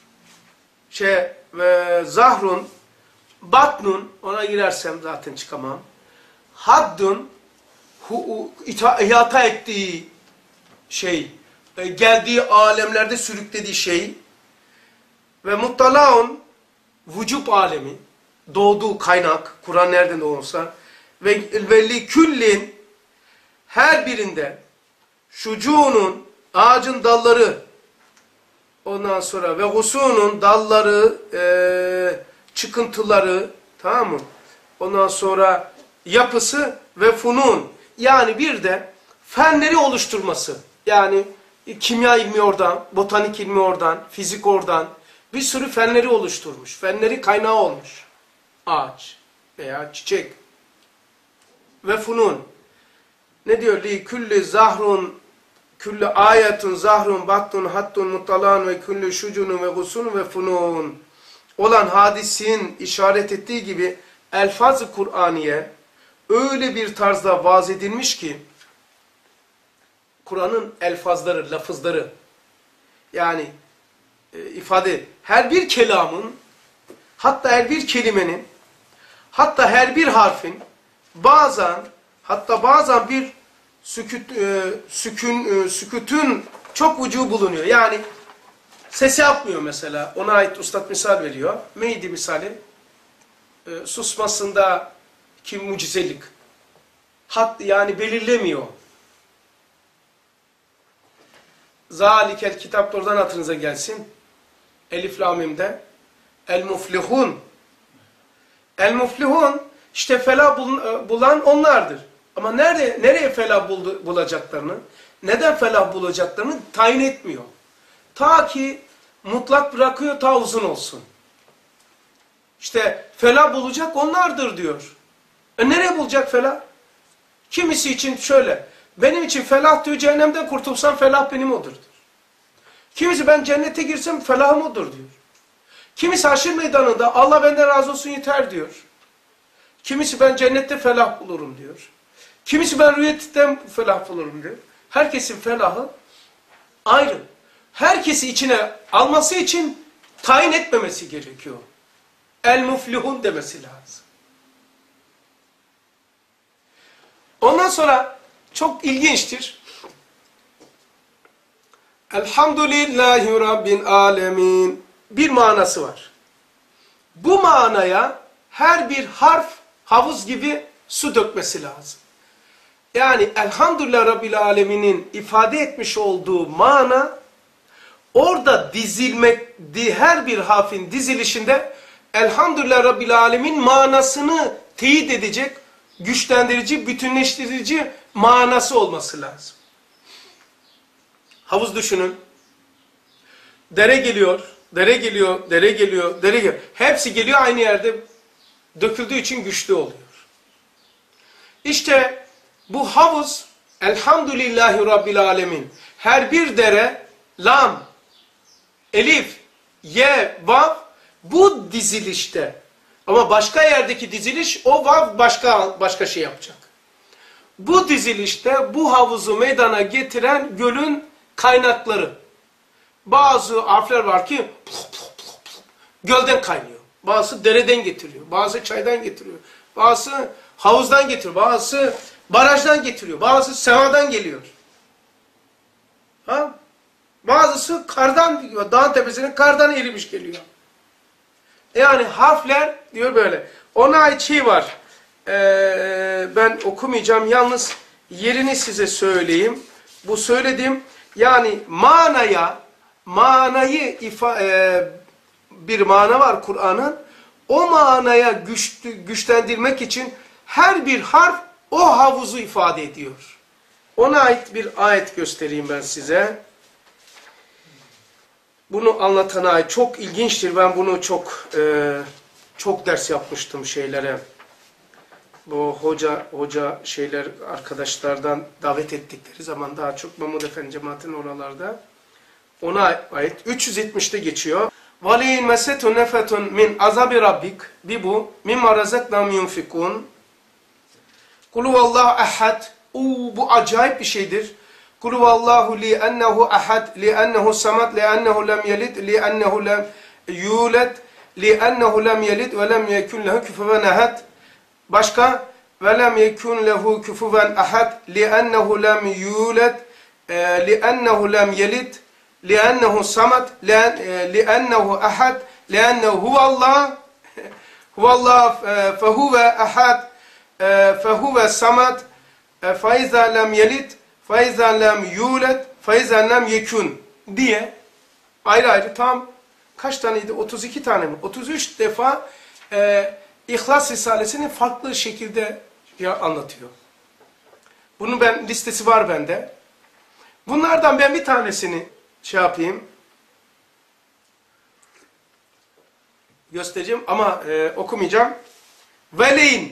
şey ve zahrun batnun ona girersem zaten çıkamam. Haddun hu, ita, ihata ettiği şey, geldiği alemlerde sürüklediği şey ve muttalaun vücub alemi, doğduğu kaynak, Kur'an nereden doğursa ve velli küllin her birinde şucunun ağacın dalları, ondan sonra ve husunun dalları, e, çıkıntıları, tamam mı? Ondan sonra yapısı ve funun, yani bir de fenleri oluşturması. Yani kimya ilmi oradan, botanik ilmi oradan, fizik oradan bir sürü fenleri oluşturmuş. Fenleri kaynağı olmuş. Ağaç veya çiçek. Ve funun. Ne diyor? Li külli zahrun, külli ayetun zahrun, battun, hattun, mutalan ve külli şucunun ve gusun ve funun. Olan hadisin işaret ettiği gibi elfaz-ı Kur'aniye öyle bir tarzda vaz edilmiş ki Kur'an'ın elfazları, lafızları yani e, ifade her bir kelamın hatta her bir kelimenin hatta her bir harfin bazen hatta bazen bir sükut, e, sükün, e, sükutun çok ucu bulunuyor. Yani ses yapmıyor mesela. Ona ait ustad misal veriyor. Neydi misali? E, susmasında ki mucizelik. Hat, yani belirlemiyor. Zalikel kitap da oradan hatırınıza gelsin. Elif lamimde. El muflihun. El muflihun işte felah bulan onlardır. Ama nerede, nereye felah buldu, bulacaklarını, neden felah bulacaklarını tayin etmiyor. Ta ki mutlak bırakıyor ta uzun olsun. İşte felah bulacak onlardır diyor. E nereye bulacak felah? Kimisi için şöyle, benim için felah diyor, cehennemden kurtulsam felah benim odur diyor. Kimisi ben cennete girsem felahım odur diyor. Kimisi haşir meydanında Allah benden razı olsun yeter diyor. Kimisi ben cennette felah bulurum diyor. Kimisi ben rüyetten felah bulurum diyor. Herkesin felahı ayrı. Herkesi içine alması için tayin etmemesi gerekiyor. El muflihun demesi lazım. Ondan sonra çok ilginçtir. Elhamdülillahi Rabbil alemin. Bir manası var. Bu manaya her bir harf havuz gibi su dökmesi lazım. Yani Elhamdülillah Rabbil aleminin ifade etmiş olduğu mana orada dizilmek, her bir harfin dizilişinde Elhamdülillah Rabbil alemin manasını teyit edecek, güçlendirici, bütünleştirici manası olması lazım. Havuz düşünün. Dere geliyor, dere geliyor, dere geliyor, dere geliyor. Hepsi geliyor aynı yerde döküldüğü için güçlü oluyor. İşte bu havuz elhamdülillahi rabbil alemin. Her bir dere lam, elif, ye, vav bu dizilişte. Ama başka yerdeki diziliş o vav başka başka şey yapacak. Bu dizilişte bu havuzu meydana getiren gölün kaynakları. Bazı harfler var ki plop, plop, plop, plop, gölden kaynıyor. Bazısı dereden getiriyor. Bazı çaydan getiriyor. Bazısı havuzdan getiriyor. Bazısı barajdan getiriyor. Bazısı semadan geliyor. Ha? Bazısı kardan, dağın tepesinin kardan erimiş geliyor. Yani harfler diyor böyle. Ona ait şey var. Ee, ben okumayacağım. Yalnız yerini size söyleyeyim. Bu söylediğim yani manaya, manayı ifa, e, bir mana var Kur'an'ın. O manaya güçlü, güçlendirmek için her bir harf o havuzu ifade ediyor. Ona ait bir ayet göstereyim ben size. Bunu anlatana ait. Çok ilginçtir. Ben bunu çok e, çok ders yapmıştım şeylere. Bu hoca hoca şeyler arkadaşlardan davet ettikleri zaman daha çok Mahmud Efendi cemaatin oralarda. Ona ait üç yüz yetmişte geçiyor. وَلِيْنْ مَسَتُ نَفَةٌ مِنْ عَذَابِ رَبِّكَ Bir bu. مِمَّا رَزَقْنَا يُنْفِقُونَ قُلُ وَاللّٰهُ اَحَدٍ Bu acayip bir şeydir. قُلُ وَاللّٰهُ لِأَنَّهُ اَحَدٍ لِأَنَّهُ سَمَدْ لِأَنَّهُ لَمْ يَلِدْ لِأَنَّهُ لَمْ يُولَدْ لِأَنَّهُ لَمْ يَلِدْ وَلَمْ يَكُنْ لَهُ كُفُوًا اَحَدٍ Başka وَلَمْ يَكُنْ لَهُ كُفُوًا اَحَدٍ لِأَنَّهُ لَمْ يُولَدْ لِأَنَّهُ لَمْ يَلِدْ لِأَنَّهُ صَمَدْ لِأَنَّهُ اَحَدٍ لِأَنَّهُ هُوَ اللّٰهُ هُوَ اللّٰهُ فَهُوَ اَحَدٍ فَهُوَ صَمَدْ فَاِذَا لَمْ يَلِدْ فَاِذَا لَمْ يُولَدْ فَاِذَا لَمْ يَكُنْ diye ayrı ayrı tam kaç taneydi? otuz iki tane mi? otuz üç defa e, İhlas Risalesi'ni farklı şekilde ya anlatıyor. Bunun ben listesi var bende. Bunlardan ben bir tanesini şey yapayım. Göstereceğim ama e, okumayacağım. Veleyn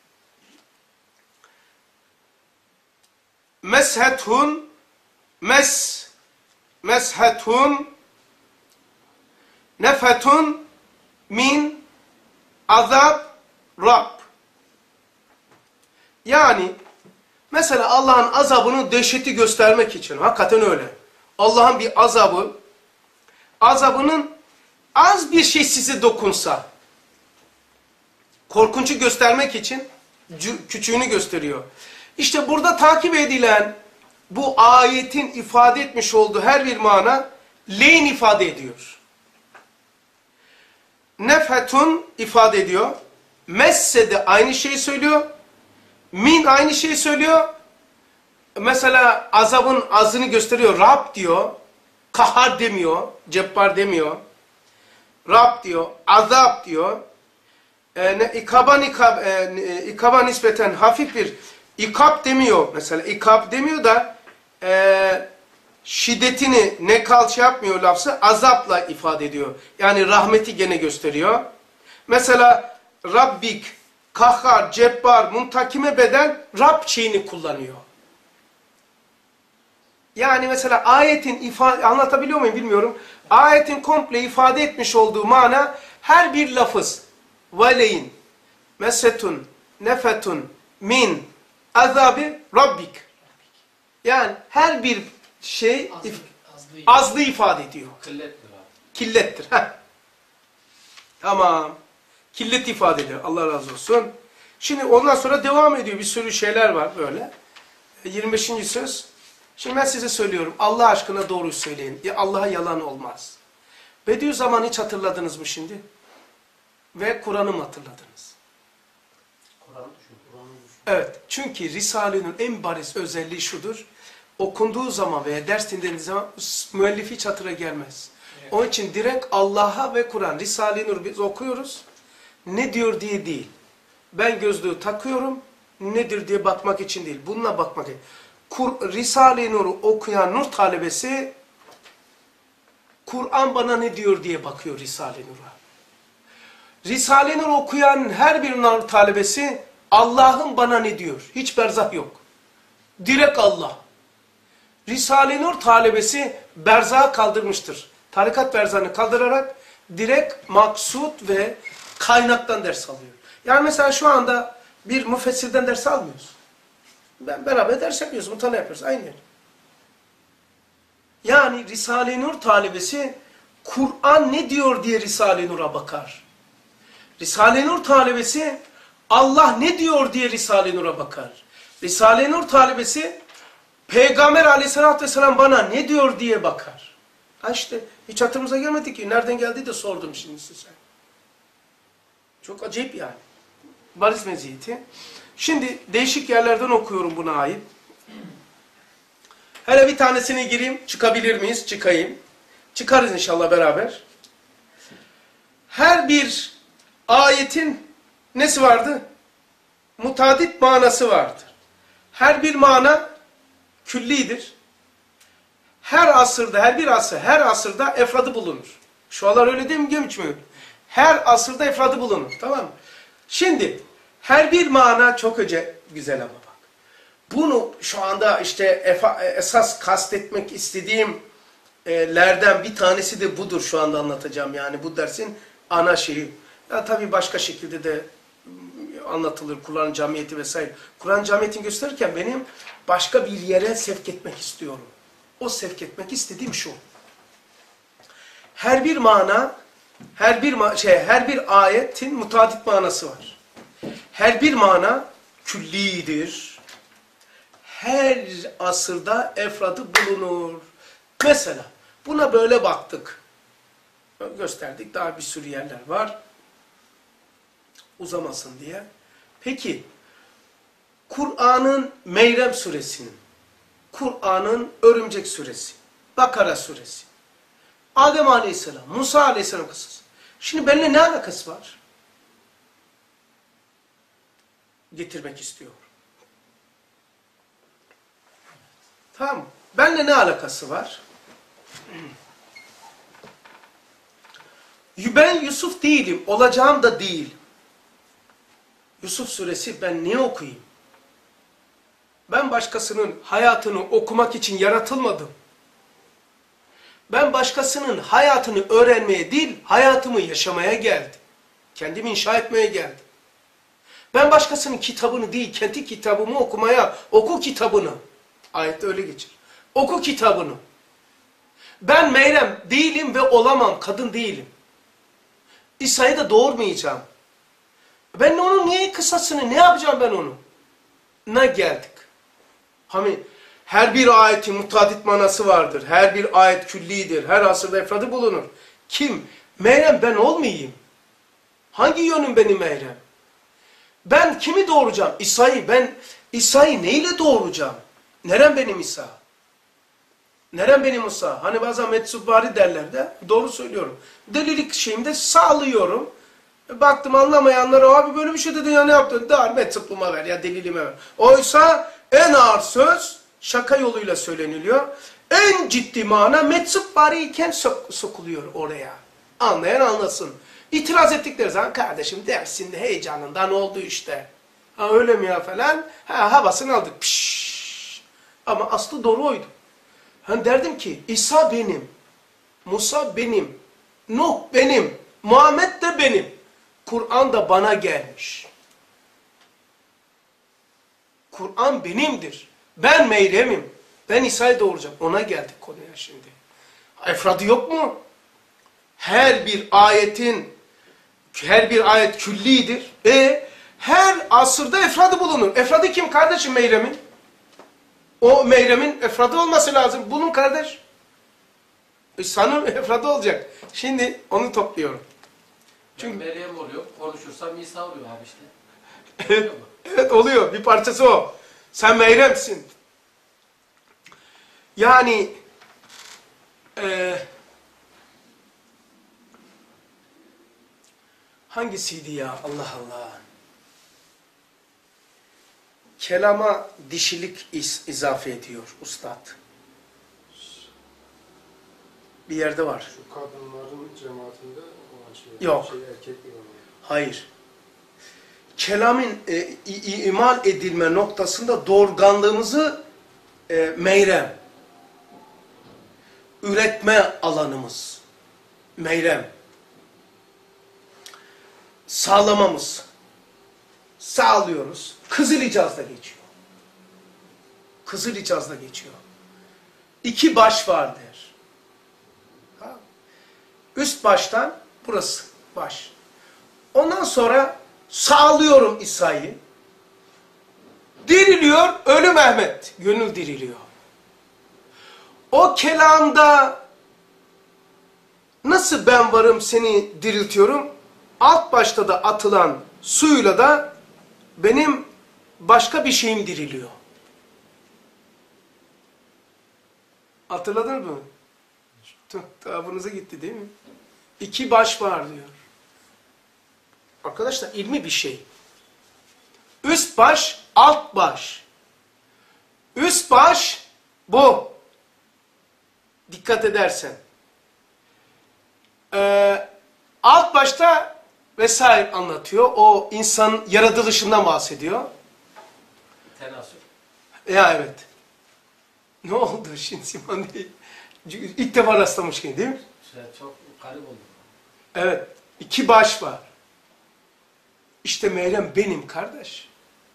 meshethun mes meshethun nefetun min azab Rab. Yani mesela Allah'ın azabının dehşeti göstermek için hakikaten öyle. Allah'ın bir azabı azabının az bir şey size dokunsa korkuncu göstermek için küçüğünü gösteriyor. İşte burada takip edilen bu ayetin ifade etmiş olduğu her bir mana leyn ifade ediyor. Nefhetun ifade ediyor. Messe de aynı şeyi söylüyor. Min aynı şeyi söylüyor. Mesela azabın azını gösteriyor. Rab diyor. Kahar demiyor. Cebbar demiyor. Rab diyor. Azap diyor. E, ikaba, ikab, e, ikaba nispeten hafif bir ikab demiyor. Mesela ikab demiyor da e, şiddetini ne kal şey yapmıyor lafzı azapla ifade ediyor. Yani rahmeti gene gösteriyor. Mesela Rabbik, Kahhar, Cebbar, Muntakime bedel Rab şeyini kullanıyor. Yani mesela ayetin ifade anlatabiliyor muyum bilmiyorum. Ayetin komple ifade etmiş olduğu mana her bir lafız. Veleyn, mesetun, nefetun, min, azabi, Rabbik. Yani her bir şey Azlı, if azlı, azlı ifade ediyor. Kıllettir abi. Killettir. Heh. Tamam. Killet ifade ediyor. Allah razı olsun. Şimdi ondan sonra devam ediyor. Bir sürü şeyler var böyle. yirmi beşinci söz. Şimdi ben size söylüyorum. Allah aşkına doğruyu söyleyin. Ya Allah'a yalan olmaz. Bediüzzaman hiç hatırladınız mı şimdi? Ve Kur'an'ı mı hatırladınız? Kur'an'ı düşün. Kur'an'ı düşün. Evet. Çünkü Risale'nin en bariz özelliği şudur. Okunduğu zaman veya ders dinlendiği zaman müellifi hiç hatıra gelmez. Evet. Onun için direkt Allah'a ve Kur'an, Risale-i Nur biz okuyoruz. Ne diyor diye değil. Ben gözlüğü takıyorum. Nedir diye bakmak için değil. Bununla bakmak için. Risale-i Nur'u okuyan Nur talebesi Kur'an bana ne diyor diye bakıyor Risale-i Nur'a. Risale-i Nur okuyan her bir Nur talebesi Allah'ım bana ne diyor? Hiç berzah yok. Direkt Allah. Risale-i Nur talebesi berzahı kaldırmıştır. Tarikat berzahını kaldırarak direkt maksut ve kaynaktan ders alıyor. Yani mesela şu anda bir müfessirden ders almıyoruz. Ben beraber ders yapıyoruz, mutala yapıyoruz. Aynı yer. Yani Risale-i Nur talebesi Kur'an ne diyor diye Risale-i Nur'a bakar. Risale-i Nur talebesi Allah ne diyor diye Risale-i Nur'a bakar. Risale-i Nur talebesi Peygamber aleyhissalatü vesselam bana ne diyor diye bakar. Ha işte hiç hatırımıza gelmedi ki. Nereden geldiği de sordum şimdi size. Çok acayip yani. Bariz meziyeti. Şimdi değişik yerlerden okuyorum buna ait. Hele bir tanesine gireyim. Çıkabilir miyiz? Çıkayım. Çıkarız inşallah beraber. Her bir ayetin nesi vardı? Mutadit manası vardır. Her bir mana küllidir. Her asırda, her bir asır, her asırda efradı bulunur. Şu anlar öyle değil mi? Gömüç mü? Her asırda efradı bulunur. Tamam mı? Şimdi her bir mana çok öce güzel ama bak. Bunu şu anda işte efa, esas kastetmek istediğim e, lerden bir tanesi de budur şu anda anlatacağım. Yani bu dersin ana şeyi. Ya tabii başka şekilde de anlatılır Kur'an camiyeti vesaire. Kur'an camiyetini gösterirken benim başka bir yere sevk etmek istiyorum. O sevk etmek istediğim şu. Her bir mana, her bir ma şey, her bir ayetin mutadit manası var. Her bir mana küllidir. Her asırda efradı bulunur. Mesela buna böyle baktık. Gösterdik. Daha bir sürü yerler var. Uzamasın diye. Peki Kur'an'ın Meyrem suresinin, Kur'an'ın Örümcek suresi, Bakara suresi, Adem aleyhisselam, Musa aleyhisselam kıssası. Şimdi benimle ne alakası var? Getirmek istiyor. Tamam. Benimle ne alakası var? Ben Yusuf değilim, olacağım da değil. Yusuf suresi ben niye okuyayım? Ben başkasının hayatını okumak için yaratılmadım. Ben başkasının hayatını öğrenmeye değil, hayatımı yaşamaya geldim. Kendimi inşa etmeye geldim. Ben başkasının kitabını değil, kendi kitabımı okumaya, oku kitabını. Ayette öyle geçer. Oku kitabını. Ben Meyrem değilim ve olamam, kadın değilim. İsa'yı da doğurmayacağım. Ben onun niye kısasını, ne yapacağım ben onu? Ne geldik? Hani her bir ayetin mutadit manası vardır. Her bir ayet küllidir. Her asırda efradı bulunur. Kim? Meyrem ben olmayayım. Hangi yönüm benim Meyrem? Ben kimi doğuracağım? İsa'yı. Ben İsa'yı neyle doğuracağım? Nerem benim İsa? Nerem benim İsa? Hani bazen metsubvari derler de. Doğru söylüyorum. Delilik şeyimde sağlıyorum. Baktım anlamayanlara abi böyle bir şey dedin ya ne yaptın? Dar metsupluma ver ya delilime ver. Oysa en ağır söz şaka yoluyla söyleniliyor. En ciddi mana metsup bariyken sok sokuluyor oraya. Anlayan anlasın. İtiraz ettikleri zaman kardeşim dersinde heyecanından oldu işte. Ha öyle mi ya falan. Ha havasını aldık. Pişş. Ama aslı doğru oydu. Ben derdim ki İsa benim. Musa benim. Nuh benim. Muhammed de benim. Kur'an da bana gelmiş. Kur'an benimdir. Ben Meyrem'im. Ben İsa'yı doğuracağım. Ona geldik konuya şimdi. Efradı yok mu? Her bir ayetin, her bir ayet küllidir. E her asırda efradı bulunur. Efradı kim kardeşim Meyrem'in? O Meyrem'in efradı olması lazım. Bulun kardeş. İsa'nın efradı olacak. Şimdi onu topluyorum. Çünkü Meryem oluyor, konuşursam İsa oluyor abi işte. Evet, evet oluyor. Bir parçası o. Sen Meyrem'sin. Yani e, hangisiydi ya? Allah Allah. Kelama dişilik iz, izafe ediyor ustad. Bir yerde var. Şu kadınların cemaatinde olan şey, Yok. şey erkeklik olan. Hayır. Kelamın e, i, imal edilme noktasında doğurganlığımızı e, meyrem. Üretme alanımız. Meyrem. Sağlamamız. Sağlıyoruz. Kızıl icazda geçiyor. Kızıl icazda geçiyor. İki baş var der. Ha? Üst baştan burası baş. Ondan sonra sağlıyorum İsa'yı. Diriliyor ölü Mehmet. Gönül diriliyor. O kelamda nasıl ben varım seni diriltiyorum? Alt başta da atılan suyla da benim başka bir şeyim diriliyor. Hatırladınız mı? Tarafınıza gitti değil mi? İki baş var diyor. Arkadaşlar ilmi bir şey. Üst baş, alt baş. Üst baş bu. Dikkat edersen. Ee, alt başta vesaire anlatıyor. O insanın yaratılışından bahsediyor. Tenasül. Ya evet. Ne oldu şimdi Siman değil? İlk defa rastlamış değil mi? İşte çok garip oldu. Evet. İki baş var. İşte Meryem benim kardeş.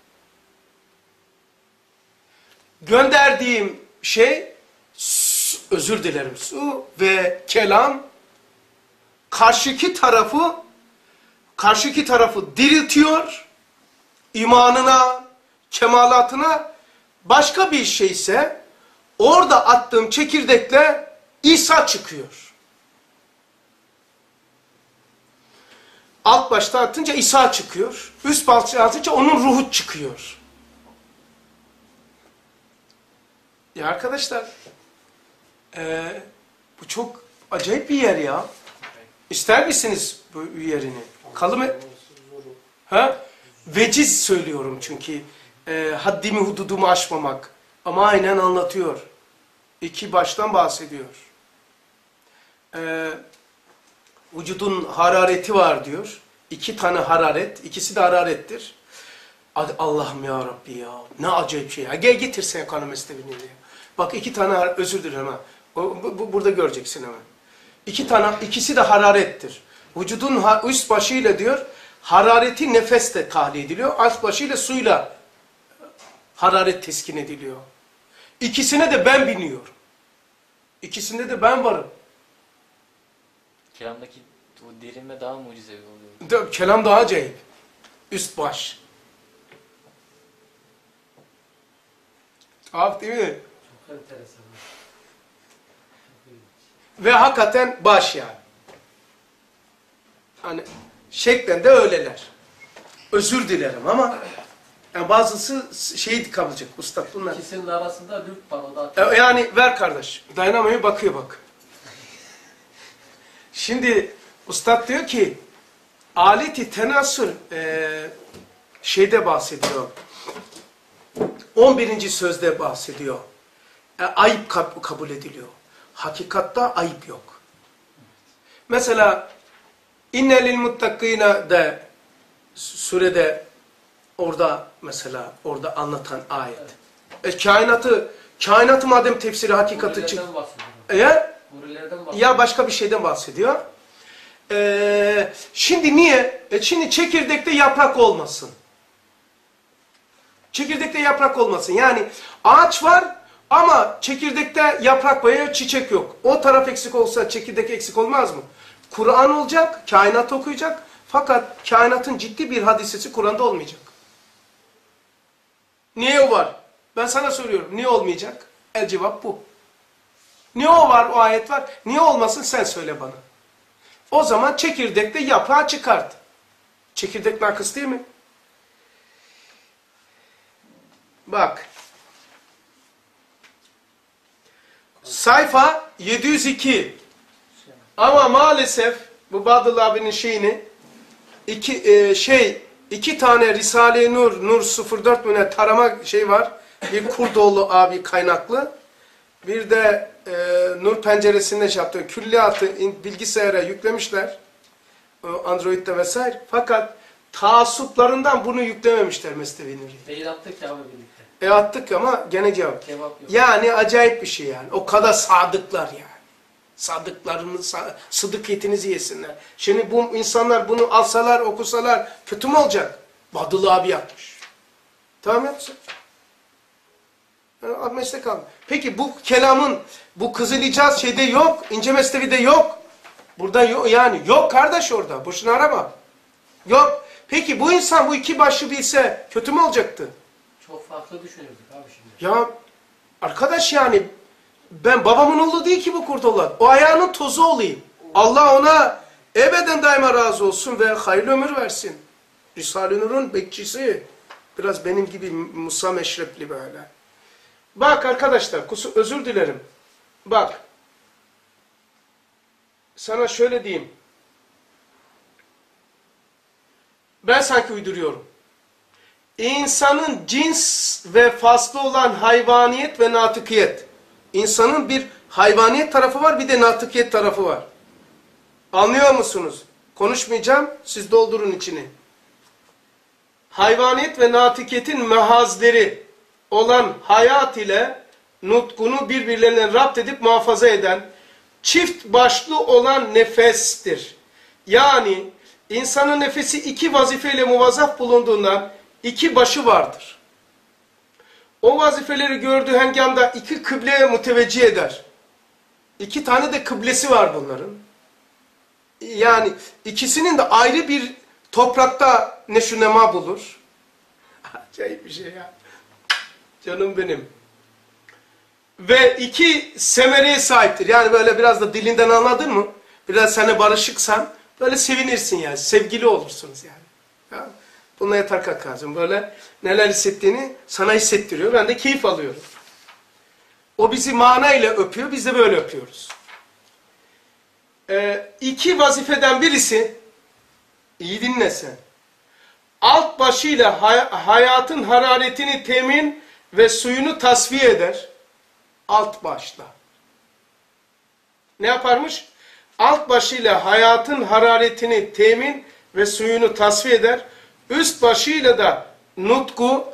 Gönderdiğim şey su, özür dilerim su ve kelam karşıki tarafı karşıki tarafı diriltiyor, imanına, kemalatına. Başka bir şeyse orada attığım çekirdekle İsa çıkıyor. Alt başta atınca İsa çıkıyor. Üst başta atınca onun ruhu çıkıyor. Ya arkadaşlar ee, bu çok acayip bir yer ya. İster misiniz bu yerini? Kalım ha? Veciz söylüyorum çünkü e, haddimi hududumu aşmamak. Ama aynen anlatıyor. İki baştan bahsediyor. Ee, vücudun harareti var diyor. İki tane hararet. İkisi de hararettir. Allah'ım ya Rabbi ya. Ne acayip şey ya. Gel getirsen ekonomiste bir diyor. Bak iki tane özür dilerim ha. Bu, bu, burada göreceksin hemen. İki tane, ikisi de hararettir. Vücudun üst başıyla diyor, harareti nefesle tahliye ediliyor. Alt başıyla suyla hararet teskin ediliyor. İkisine de ben biniyorum. İkisinde de ben varım. Kelamdaki bu derinme daha mucizevi oluyor. Kelam daha acayip. Üst baş. Tuhaf değil mi? Çok enteresan. Ve hakikaten baş yani. Hani şeklen de öyleler. Özür dilerim ama yani bazısı şey kalacak ustad bunlar. İkisinin arasında lüp var o da. E, yani ver kardeş. Dayanamayı bakıyor bak. Şimdi ustad diyor ki aleti tenasül e, şeyde bahsediyor. on birinci sözde bahsediyor. E, ayıp kab kabul ediliyor. Hakikatta ayıp yok. Mesela İnne lil muttakîne de surede orada mesela orada anlatan ayet. Evet. E, kainatı kainatı madem tefsiri hakikati çık. Eğer ya başka bir şeyden bahsediyor. E, şimdi niye? E, şimdi çekirdekte yaprak olmasın. Çekirdekte yaprak olmasın. Yani ağaç var ama çekirdekte yaprak veya çiçek yok. O taraf eksik olsa çekirdek eksik olmaz mı? Kur'an olacak, kainat okuyacak. Fakat kainatın ciddi bir hadisesi Kur'an'da olmayacak. Niye o var? Ben sana soruyorum. Niye olmayacak? El cevap bu. Niye o var, o ayet var? Niye olmasın sen söyle bana. O zaman çekirdekte yaprağı çıkart. Çekirdek nakıs değil mi? Bak. Sayfa yedi yüz iki. Ama maalesef bu Badıl abinin şeyini iki e, şey iki tane Risale-i Nur Nur sıfır dört müne tarama şey var. Bir Kurdoğlu abi kaynaklı. Bir de e, Nur penceresinde şey yaptı. Külliyatı bilgisayara yüklemişler. Android'de vesaire. Fakat taassuplarından bunu yüklememişler Mesnevi Nuri'ye. Mail attık ya abi birlikte. E attık ama gene cevap. Cevap yok. Yani acayip bir şey yani. O kadar sadıklar yani. Sadıklarını, sıdıkiyetinizi yesinler. Şimdi bu insanlar bunu alsalar, okusalar kötü mü olacak? Badılı abi yapmış. Tamam yapsın. Yani meslek aldı. Peki bu kelamın, bu Kızıl İcaz şeyde yok, İnce Mesnevi'de yok. Burada yok yani. Yok kardeş orada. Boşuna arama. Yok. Peki bu insan bu iki başlı bilse kötü mü olacaktı? Çok farklı düşünürdük abi şimdi. Ya arkadaş yani ben babamın oğlu değil ki bu Kurdoğlu. O ayağının tozu olayım. Allah ona ebeden daima razı olsun ve hayırlı ömür versin. Risale-i Nur'un bekçisi. Biraz benim gibi Musa Meşrepli böyle. Bak arkadaşlar, kusur, özür dilerim. Bak. Sana şöyle diyeyim. Ben sanki uyduruyorum. İnsanın cins ve faslı olan hayvaniyet ve natıkiyet. İnsanın bir hayvaniyet tarafı var, bir de natıkiyet tarafı var. Anlıyor musunuz? Konuşmayacağım, siz doldurun içini. Hayvaniyet ve natikiyetin mehazleri olan hayat ile nutkunu birbirlerine rapt edip muhafaza eden çift başlı olan nefestir. Yani insanın nefesi iki vazifeyle muvazzaf bulunduğundan iki başı vardır. O vazifeleri gördüğü hengamda iki kıbleye muteveccih eder. İki tane de kıblesi var bunların. Yani ikisinin de ayrı bir toprakta neşünema bulur. Acayip bir şey ya. Canım benim. Ve iki semereye sahiptir. Yani böyle biraz da dilinden anladın mı? Biraz sana barışıksan böyle sevinirsin yani. Sevgili olursunuz yani. Ya, bununla yeter kalkazım. Böyle neler hissettiğini sana hissettiriyor. Ben de keyif alıyorum. O bizi manayla öpüyor. Biz de böyle öpüyoruz. Ee, iki vazifeden birisi, iyi dinle sen. Alt başıyla hay hayatın hararetini temin ve suyunu tasfiye eder. Alt başla. Ne yaparmış? Alt başıyla hayatın hararetini temin ve suyunu tasfiye eder. Üst başıyla da nutku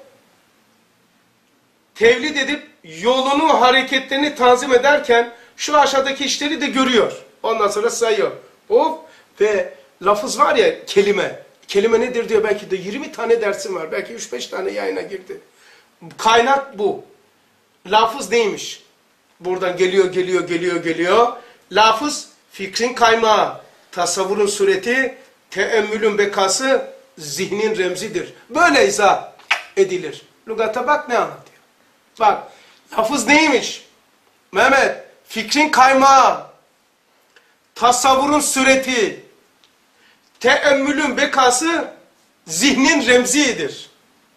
tevlid edip yolunu, hareketlerini tanzim ederken şu aşağıdaki işleri de görüyor. Ondan sonra sayıyor. Of! Ve lafız var ya, kelime. Kelime nedir diyor, belki de yirmi tane dersim var. Belki üç beş tane yayına girdi. Kaynak bu. Lafız neymiş? Buradan geliyor, geliyor, geliyor, geliyor. Lafız fikrin kaymağı, tasavvurun sureti, teemmülün bekası, zihnin remzidir. Böyle izah edilir. Lügata bak ne anlatıyor. Bak, lafız neymiş? Mehmet, fikrin kaymağı, tasavvurun sureti, teemmülün bekası, zihnin remzidir.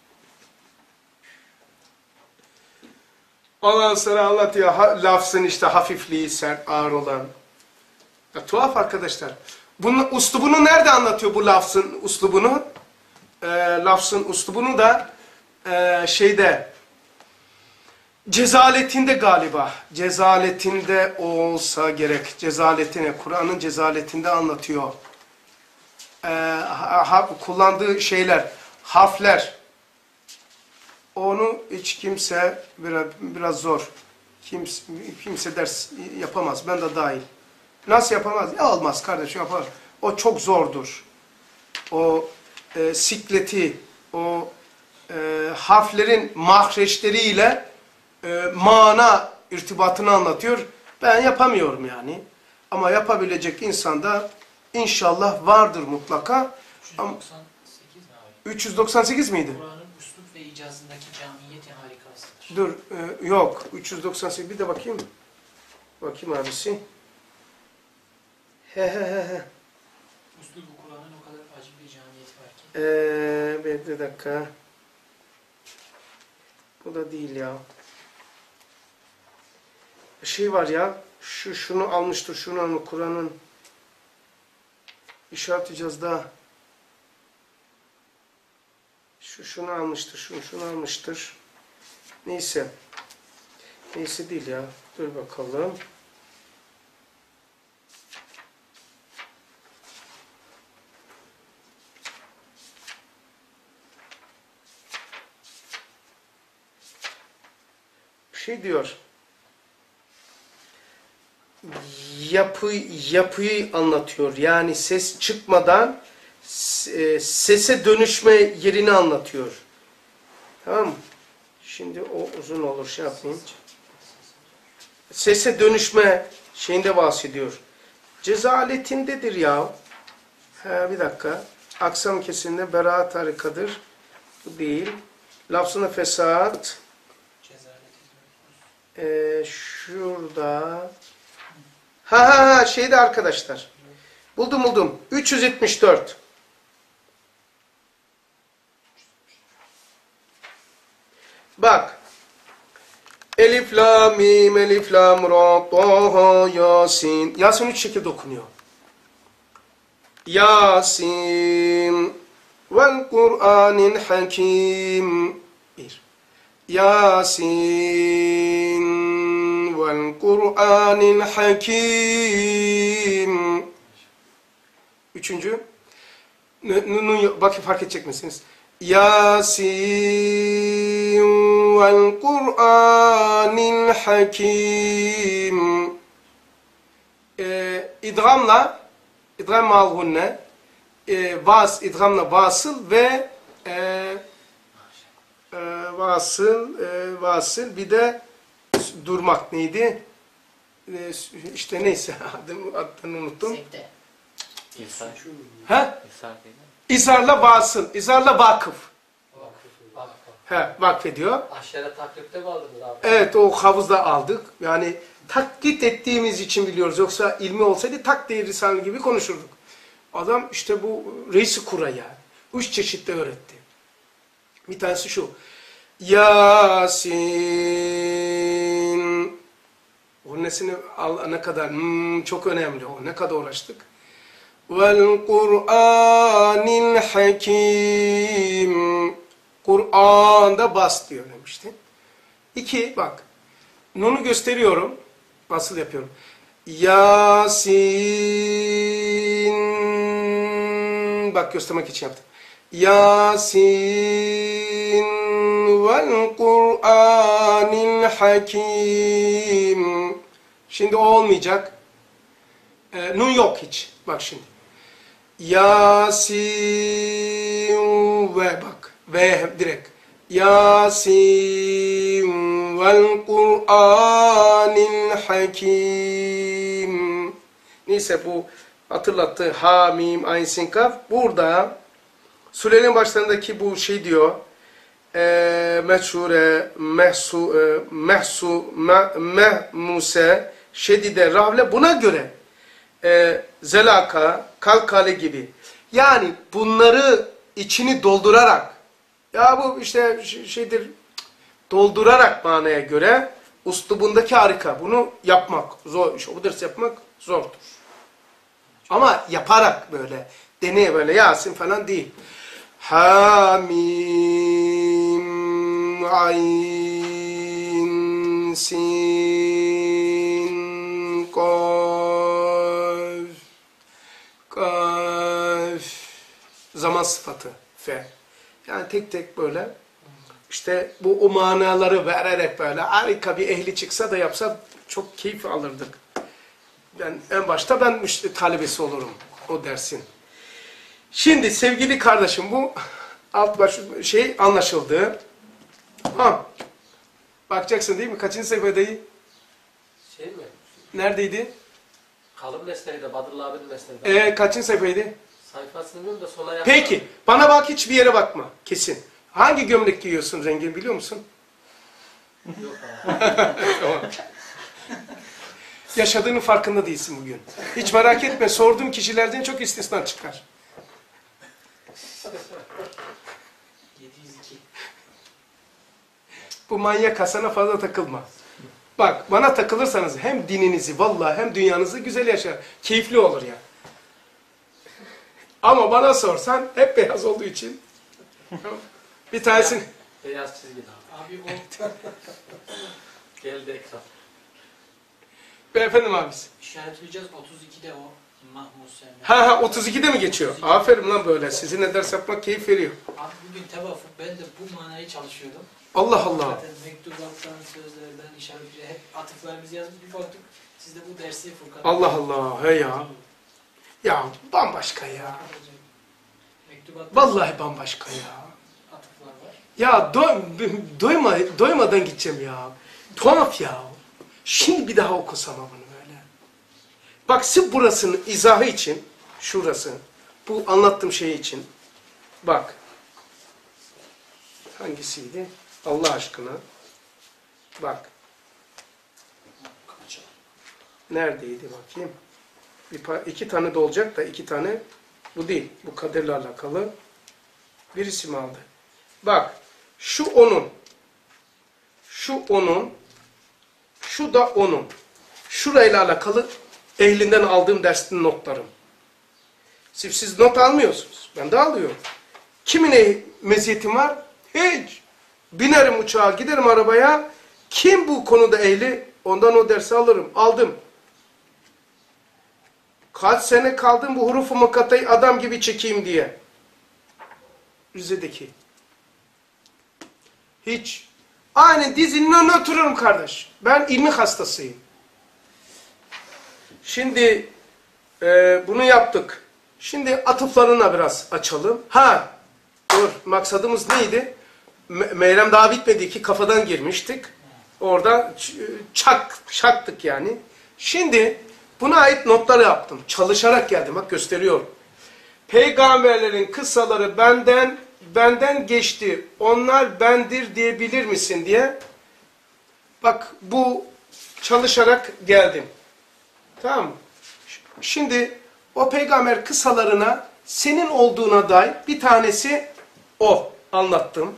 Ondan sonra anlatıyor ha, lafzın işte hafifliği, sert, ağır olan. Ya, tuhaf arkadaşlar. Bunun uslubunu nerede anlatıyor bu lafzın uslubunu? E, lafzın uslubunu da e, şeyde cezaletinde galiba. Cezaletinde olsa gerek. Cezaletine, Kur'an'ın cezaletinde anlatıyor. E, ha, ha, kullandığı şeyler, harfler. Onu hiç kimse biraz, biraz zor. Kimse, kimse ders yapamaz. Ben de dahil. Nasıl yapamaz? Ya olmaz kardeş, yapar. O çok zordur. O e, sikleti, o e, harflerin mahreçleriyle e, mana irtibatını anlatıyor. Ben yapamıyorum yani. Ama yapabilecek insan da inşallah vardır mutlaka. üç yüz doksan sekiz mi abi? üç yüz doksan sekiz miydi? Kur'an'ın üslup ve icazındaki camiyeti harikasıdır. Dur, e, yok. üç yüz doksan sekiz, bir de bakayım. Bakayım abisi. He he he he. Üslubu Kur'an'ın o kadar acı bir camiyeti var ki. Ee, bir, bir dakika. Bu da değil ya. Şey var ya, şu şunu almıştır, şunu almış, Kur'an'ın İşaret icazda şu şunu almıştır, şunu şunu almıştır. Neyse. Neyse değil ya. Dur bakalım. şey diyor. Yapı, yapıyı anlatıyor. Yani ses çıkmadan sese dönüşme yerini anlatıyor. Tamam mı? Şimdi o uzun olur, şey yapmayayım. Sese dönüşme şeyinde bahsediyor. Ceza aletindedir ya. Ha, bir dakika. Aksam kesinlikle beraat harikadır. Bu değil. Lafzına fesat. Ee, şurada. Ha ha ha şeyde arkadaşlar. Buldum buldum. üç yüz yetmiş dört. Bak. Elif la mim elif lam ra taha yasin. Yasin üç şekilde okunuyor. Yasin vel Kur'anil hakim. Bir. Yasin vel Kur'anil hakim. Üçüncü. Nun, bakın fark edecek misiniz? Yasin vel Kur'anil hakim. Ee, idgamla, idgam ma'al-hunne, e, vas, idgamla vasıl ve e, e, vasıl, e, vasıl bir de durmak neydi? E, işte neyse adını, adını unuttum. Sekte. İlsar. Ha? İlsar değil mi? İzarla vasıl, izarla vakıf. Vakıf. He, vakfediyor. Aşere taklipte mi aldınız abi? Evet, o havuzda aldık. Yani taklit ettiğimiz için biliyoruz. Yoksa ilmi olsaydı takdir risale gibi konuşurduk. Adam işte bu reisi kura yani. Üç çeşitte öğretti. Bir tanesi şu. Yasin. O nesini ne kadar hmm, çok önemli o. Ne kadar uğraştık. Vel Kur'anil hakim. Kur'an'da bas diyor demişti. İki, bak. Nunu gösteriyorum. Nasıl yapıyorum? Yasin. Bak göstermek için yaptım. Yasin vel Kur'anil hakim. Şimdi o olmayacak. Ee, nun yok hiç. Bak şimdi. Yasin ve bak. Ve direkt. Yasin vel Kur'anil hakim. Neyse bu hatırlattı. Ha, mim, ayn, sin, kaf. Burada surenin başlarındaki bu şey diyor. E, meçhure, mehsu, e, mehsu, me, mehmuse, şedide, rahble. Buna göre e, zelaka, kalkale gibi. Yani bunları içini doldurarak, ya bu işte şeydir, doldurarak manaya göre uslubundaki harika. Bunu yapmak zor. İşte bu ders yapmak zordur. Ama yaparak böyle, deneye böyle Yasin falan değil. Hamim, ayn, sin, kaf, kaf. Zaman sıfatı, fe. Yani tek tek böyle işte bu o manaları vererek böyle harika bir ehli çıksa da yapsa çok keyif alırdık. Ben en başta ben işte talebesi olurum o dersin. Şimdi sevgili kardeşim bu alt baş şey anlaşıldı. Ha. Bakacaksın değil mi? Kaçıncı sayfadayı? Şey mi? Neredeydi? Kalın mesleğinde, Badrullah abinin mesleğinde. Ee, kaçıncı sayfaydı? Sayfasını bilmiyorum da sona yakın. Peki. Bana bak, hiçbir yere bakma. Kesin. Hangi gömlek giyiyorsun, rengini biliyor musun? Yok abi. Tamam. Yaşadığının farkında değilsin bugün. Hiç merak etme. Sorduğum kişilerden çok istisna çıkar. yedi yüz iki. Bu manyak Hasan'a fazla takılma. Bak, bana takılırsanız hem dininizi vallahi hem dünyanızı güzel yaşar. Keyifli olur ya. Ama bana sorsan hep beyaz olduğu için. Bir tanesini... Beyaz çizgili abi. Abi o Geldi ekran. Efendim abisi. işaretleyeceğiz otuz ikide o Mahmud Semih. Ha ha otuz ikide mi geçiyor? Aferin lan böyle. Sizinle ders yapmak keyif veriyor. Abi bugün tevafuk ben de bu manayı çalışıyorum. Allah Allah. Zaten mektubattan, sözlerden, işaretleri hep atıflarımızı yazmış. Bir baktık siz de bu dersi Furkan. Allah Allah. He ya. Ya bambaşka ya. Mektubattan Vallahi bambaşka ya. atıflar var. Ya do doyma, doymadan gideceğim ya. Tuhaf ya. Şimdi bir daha okusam bunu böyle. Bak sırf burasının izahı için, şurası, bu anlattığım şey için. Bak. Hangisiydi? Allah aşkına. Bak. Neredeydi bakayım? Bir iki tane de olacak da iki tane bu değil. Bu kaderle alakalı. Birisi mi aldı? Bak. Şu onun. Şu onun. Şu da onun. Şurayla alakalı ehlinden aldığım dersin notlarım. Siz, siz not almıyorsunuz. Ben de alıyorum. Kimin meziyetim var? Hiç. Binerim uçağa, giderim arabaya. Kim bu konuda ehli? Ondan o dersi alırım. Aldım. Kaç sene kaldım bu hurufu mukatayı adam gibi çekeyim diye. Rize'deki. Hiç. Aynen dizinin önüne otururum kardeş. Ben ilmi hastasıyım. Şimdi e, bunu yaptık. Şimdi atıflarına biraz açalım. Ha, dur. Maksadımız neydi? Me Meyrem daha bitmedi ki kafadan girmiştik. Orada çak, çaktık yani. Şimdi buna ait notları yaptım. Çalışarak geldim. Bak gösteriyorum. Peygamberlerin kıssaları benden benden geçti. Onlar bendir diyebilir misin diye. Bak bu çalışarak geldim. Tamam mı? Şimdi o peygamber kıssalarına senin olduğuna dair bir tanesi o. Anlattım.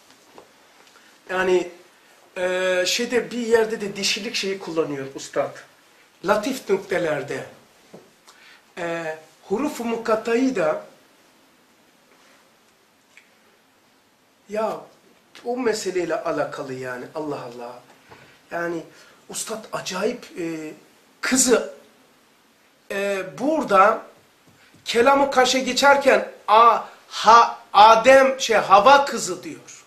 Yani e, şeyde bir yerde de dişilik şeyi kullanıyor ustad. Latif nüktelerde. E, huruf-u mukattayı da ya o meseleyle alakalı yani. Allah Allah. Yani ustad acayip e, kızı e, burada kelamı karşı geçerken a ha Adem şey Hava kızı diyor.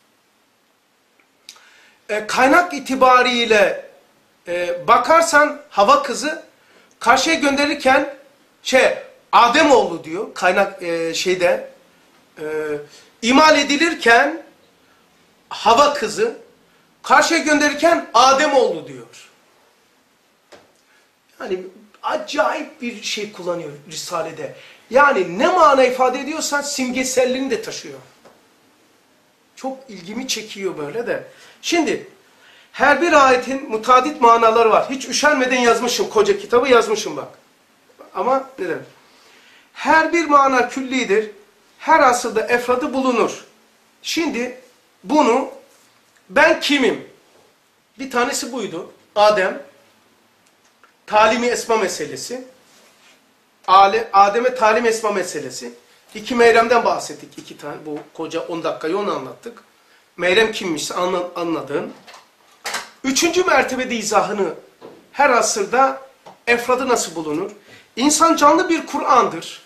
E, kaynak itibariyle e, bakarsan Hava kızı karşıya gönderirken şey Ademoğlu diyor. Kaynak e, şeyde e, imal edilirken Hava kızı karşıya gönderirken Ademoğlu diyor. Yani acayip bir şey kullanıyor Risale'de. Yani ne mana ifade ediyorsan simgeselliğini de taşıyor. Çok ilgimi çekiyor böyle de. Şimdi her bir ayetin mutadit manaları var. Hiç üşenmeden yazmışım. Koca kitabı yazmışım bak. Ama neden? Her bir mana küllidir. Her asırda efradı bulunur. Şimdi bunu ben kimim? Bir tanesi buydu. Adem. Talimi esma meselesi. Adem'e talim esma meselesi. İki Meyrem'den bahsettik. İki tane. Bu koca on dakikayı onu anlattık. Meyrem kimmiş anladın. Üçüncü mertebede izahını her asırda efradı nasıl bulunur? İnsan canlı bir Kur'an'dır.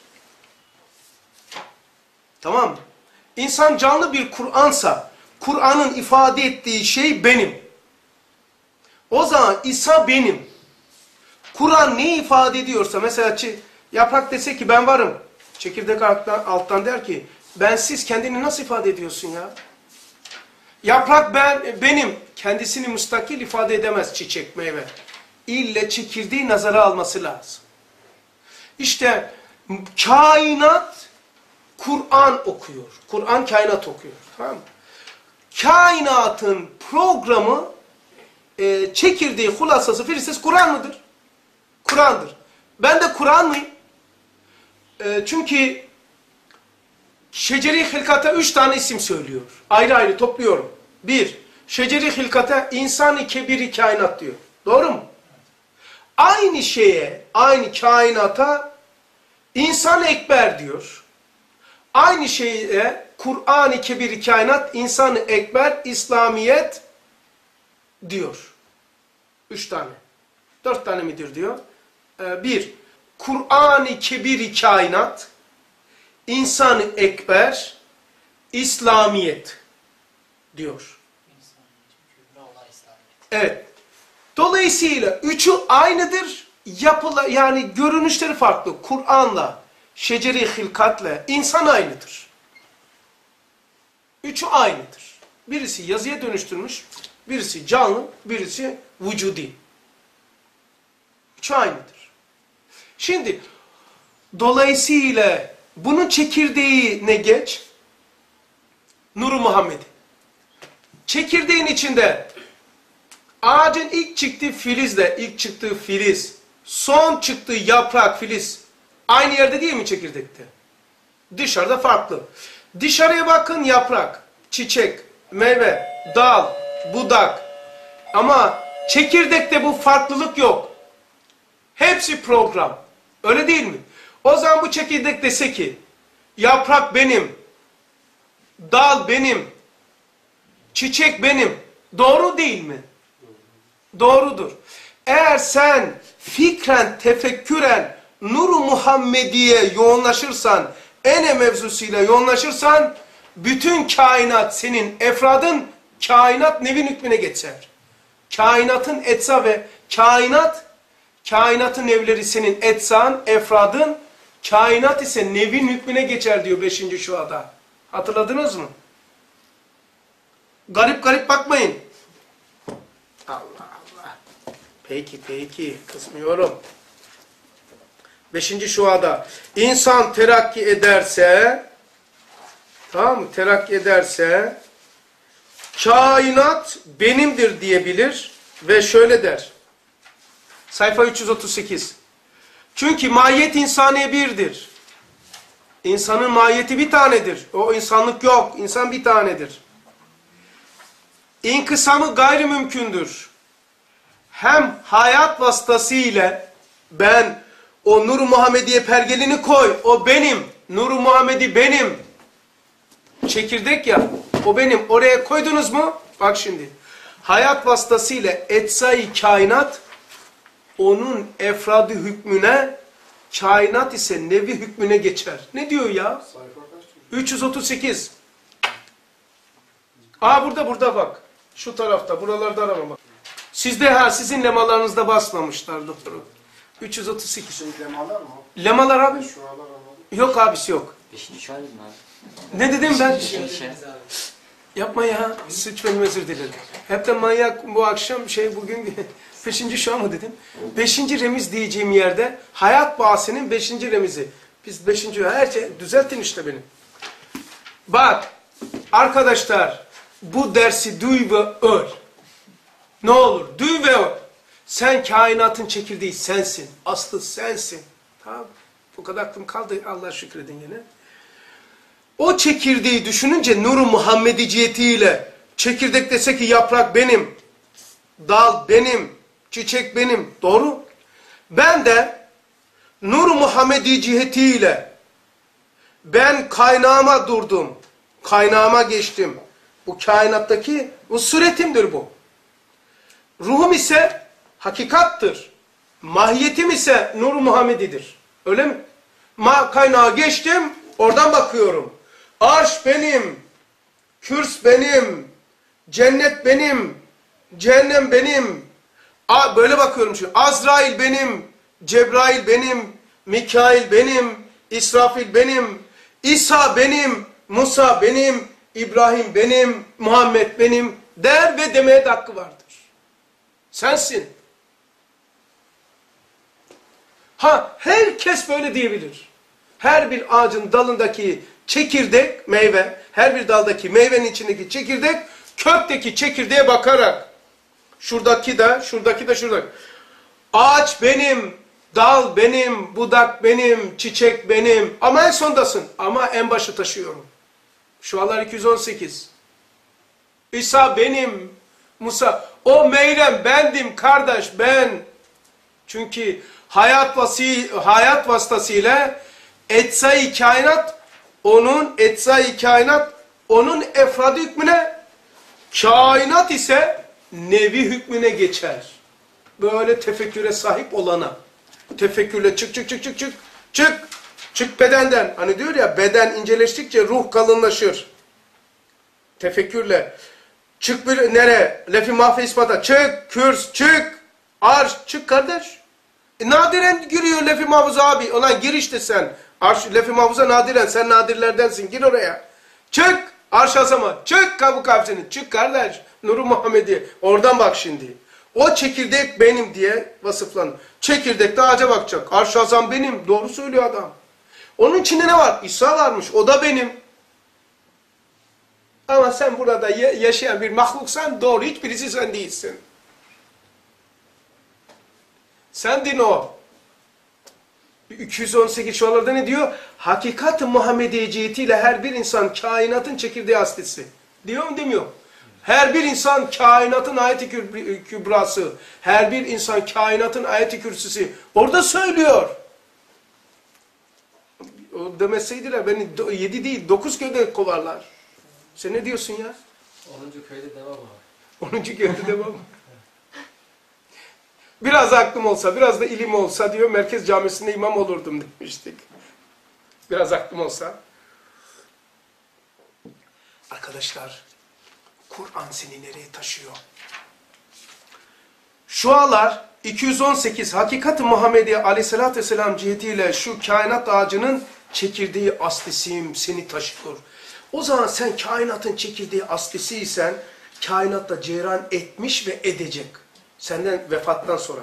Tamam mı? İnsan canlı bir Kur'ansa Kur'an'ın ifade ettiği şey benim. O zaman İsa benim. Kur'an ne ifade ediyorsa mesela yaprak dese ki ben varım. Çekirdek alttan, alttan der ki bensiz kendini nasıl ifade ediyorsun ya? Yaprak ben benim. Kendisini müstakil ifade edemez çiçek meyve. İlle çekirdeği nazara alması lazım. İşte kainat Kur'an okuyor. Kur'an kainat okuyor. Tamam mı? Kainatın programı e, çekirdeği, hulasası, filisiz Kur'an mıdır? Kur'an'dır. Ben de Kur'an mıyım? E, çünkü şeceri hilkata üç tane isim söylüyor. Ayrı ayrı topluyorum. Bir, şeceri hilkata insan-ı kebiri kainat diyor. Doğru mu? Aynı şeye, aynı kainata insan-ı ekber diyor. Aynı şeye Kur'an-ı kebiri kainat, insan-ı ekber, İslamiyet diyor. Üç tane. Dört tane midir diyor. Ee, bir, Kur'an-ı kebiri kainat, İnsan-ı ekber, İslamiyet diyor. Evet. Dolayısıyla üçü aynıdır. Yapıla, yani görünüşleri farklı. Kur'an'la, şeceri hilkatla insan aynıdır. Üçü aynıdır. Birisi yazıya dönüştürmüş, birisi canlı, birisi vücudi. Üçü aynıdır. Şimdi dolayısıyla bunun çekirdeği ne geç? Nur-u Muhammed'i. Çekirdeğin içinde ağacın ilk çıktığı filizle ilk çıktığı filiz, son çıktığı yaprak, filiz aynı yerde değil mi çekirdekte? Dışarıda farklı. Dışarıya bakın, yaprak, çiçek, meyve, dal, budak. Ama çekirdekte bu farklılık yok. Hepsi program. Öyle değil mi? O zaman bu çekirdek dese ki yaprak benim, dal benim, çiçek benim. Doğru değil mi? Doğrudur. Eğer sen fikren, tefekküren Nur-u Muhammediye yoğunlaşırsan, ene mevzusuyla yoğunlaşırsan, bütün kainat senin efradın, kainat nevin hükmüne geçer. Kainatın etsa ve kainat, kainatın evleri senin etsan, efradın, kainat ise nevin hükmüne geçer diyor beşinci şuada. Hatırladınız mı? Garip garip bakmayın. Allah Allah. Peki peki, kısmıyorum. Beşinci şuada. İnsan terakki ederse, tamam mı? Terakki ederse, kainat benimdir diyebilir ve şöyle der. Sayfa üç yüz otuz sekiz. Çünkü mahiyet insaniye birdir. İnsanın mahiyeti bir tanedir. O insanlık yok. İnsan bir tanedir. İnkısamı gayrimümkündür. Hem hayat vasıtasıyla ben o Nur-u Muhammediye pergelini koy. O benim. Nur-u Muhammedi benim. Çekirdek ya. O benim. Oraya koydunuz mu? Bak şimdi. Hayat vasıtasıyla etsai kainat onun efradı hükmüne, kainat ise nevi hükmüne geçer. Ne diyor ya? üç yüz otuz sekiz. Aa burada burada bak. Şu tarafta. Buralarda arama bak. Sizde ha sizin lemalarınızda basmamışlar doktorum. üç yüz otuz sekiz. Şimdi lemalar mı? Lemalar abi. Şu alar anladım. Yok abisi yok. Beşinci şu an mı abi? Ne dedim ben? Şöyle abi. Yapma ya. Sıç benim, özür dilerim. Hep de manyak bu akşam şey bugün beşinci şu an mı dedim? Beşinci remiz diyeceğim yerde hayat bahsinin beşinci remizi. Biz beşinci her şey düzeltin işte beni. Bak arkadaşlar bu dersi duy ve öl. Ne olur duy ve öl. Sen kainatın çekirdeği sensin. Aslı sensin. Tamam. Bu kadar aklım kaldı. Allah'a şükredin yine. O çekirdeği düşününce Nur-u Muhammediciyetiyle çekirdek dese ki yaprak benim, dal benim, çiçek benim. Doğru. Ben de Nur-u Muhammediciyetiyle ben kaynağıma durdum. Kaynağıma geçtim. Bu kainattaki bu suretimdir bu. Ruhum ise hakikattır. Mahiyetim ise Nur-u Muhammedidir. Öyle mi? Ma kaynağa geçtim, oradan bakıyorum. Arş benim, kürs benim, cennet benim, cehennem benim. A, böyle bakıyorum şimdi. Azrail benim, Cebrail benim, Mikail benim, İsrafil benim, İsa benim, Musa benim, İbrahim benim, Muhammed benim der ve demeye de hakkı vardır. Sensin. Ha, herkes böyle diyebilir. Her bir ağacın dalındaki çekirdek, meyve, her bir daldaki meyvenin içindeki çekirdek, kökteki çekirdeğe bakarak, şuradaki de, şuradaki de, şuradaki. Ağaç benim, dal benim, budak benim, çiçek benim. Ama en sondasın. Ama en başı taşıyorum. Şualar iki yüz on sekiz. İsa benim, Musa. O Meyrem bendim kardeş, ben. Çünkü hayat, vasi, hayat vasıtasıyla etsai kainat, onun etsai kainat, onun efradı hükmüne, kainat ise nevi hükmüne geçer. Böyle tefekküre sahip olana. Tefekkürle çık çık çık çık çık çık çık bedenden. Hani diyor ya beden inceleştikçe ruh kalınlaşır. Tefekkürle Çık bir nereye? Lef-i mahfe ispata. Çık, kürs, çık. Arş, çık kardeş. E, nadiren giriyor lef-i mahfuza abi. Ulan gir işte sen. Arş, lef-i mahfuza nadiren. Sen nadirlerdensin. Gir oraya. Çık. Arş azama. Çık kabı kapsini. Çık kardeş. Nuru Muhammedi. Oradan bak şimdi. O çekirdek benim diye vasıflanır. Çekirdek de ağaca bakacak. Arş azam benim. Doğru söylüyor adam. Onun içinde ne var? İsa varmış. O da benim. Ama sen burada yaşayan bir mahluksan doğru. Hiçbirisi sen değilsin. Sendin o. iki yüz on sekiz şualarda ne diyor? Hakikat-ı Muhammediye cihetiyle her bir insan kainatın çekirdeği aslisi. Diyor mu demiyor? Her bir insan kainatın ayet-i kübrası. Her bir insan kainatın ayet-i kürsüsü. Orada söylüyor. O demeseydiler beni yedi değil dokuz köyde kovarlar. Sen ne diyorsun ya? onuncu köyde devam abi. onuncu köyde devam. Biraz aklım olsa, biraz da ilim olsa diyor, Merkez Camisi'nde imam olurdum demiştik. Biraz aklım olsa. Arkadaşlar, Kur'an seni nereye taşıyor? Şualar iki yüz on sekiz Hakikat-ı Muhammediye aleyhissalatü vesselam cihetiyle şu kainat ağacının çekirdeği aslisim seni taşıyor. O zaman sen kainatın çekirdeği aslisiysen kainatta cereyan etmiş ve edecek. Senden vefattan sonra.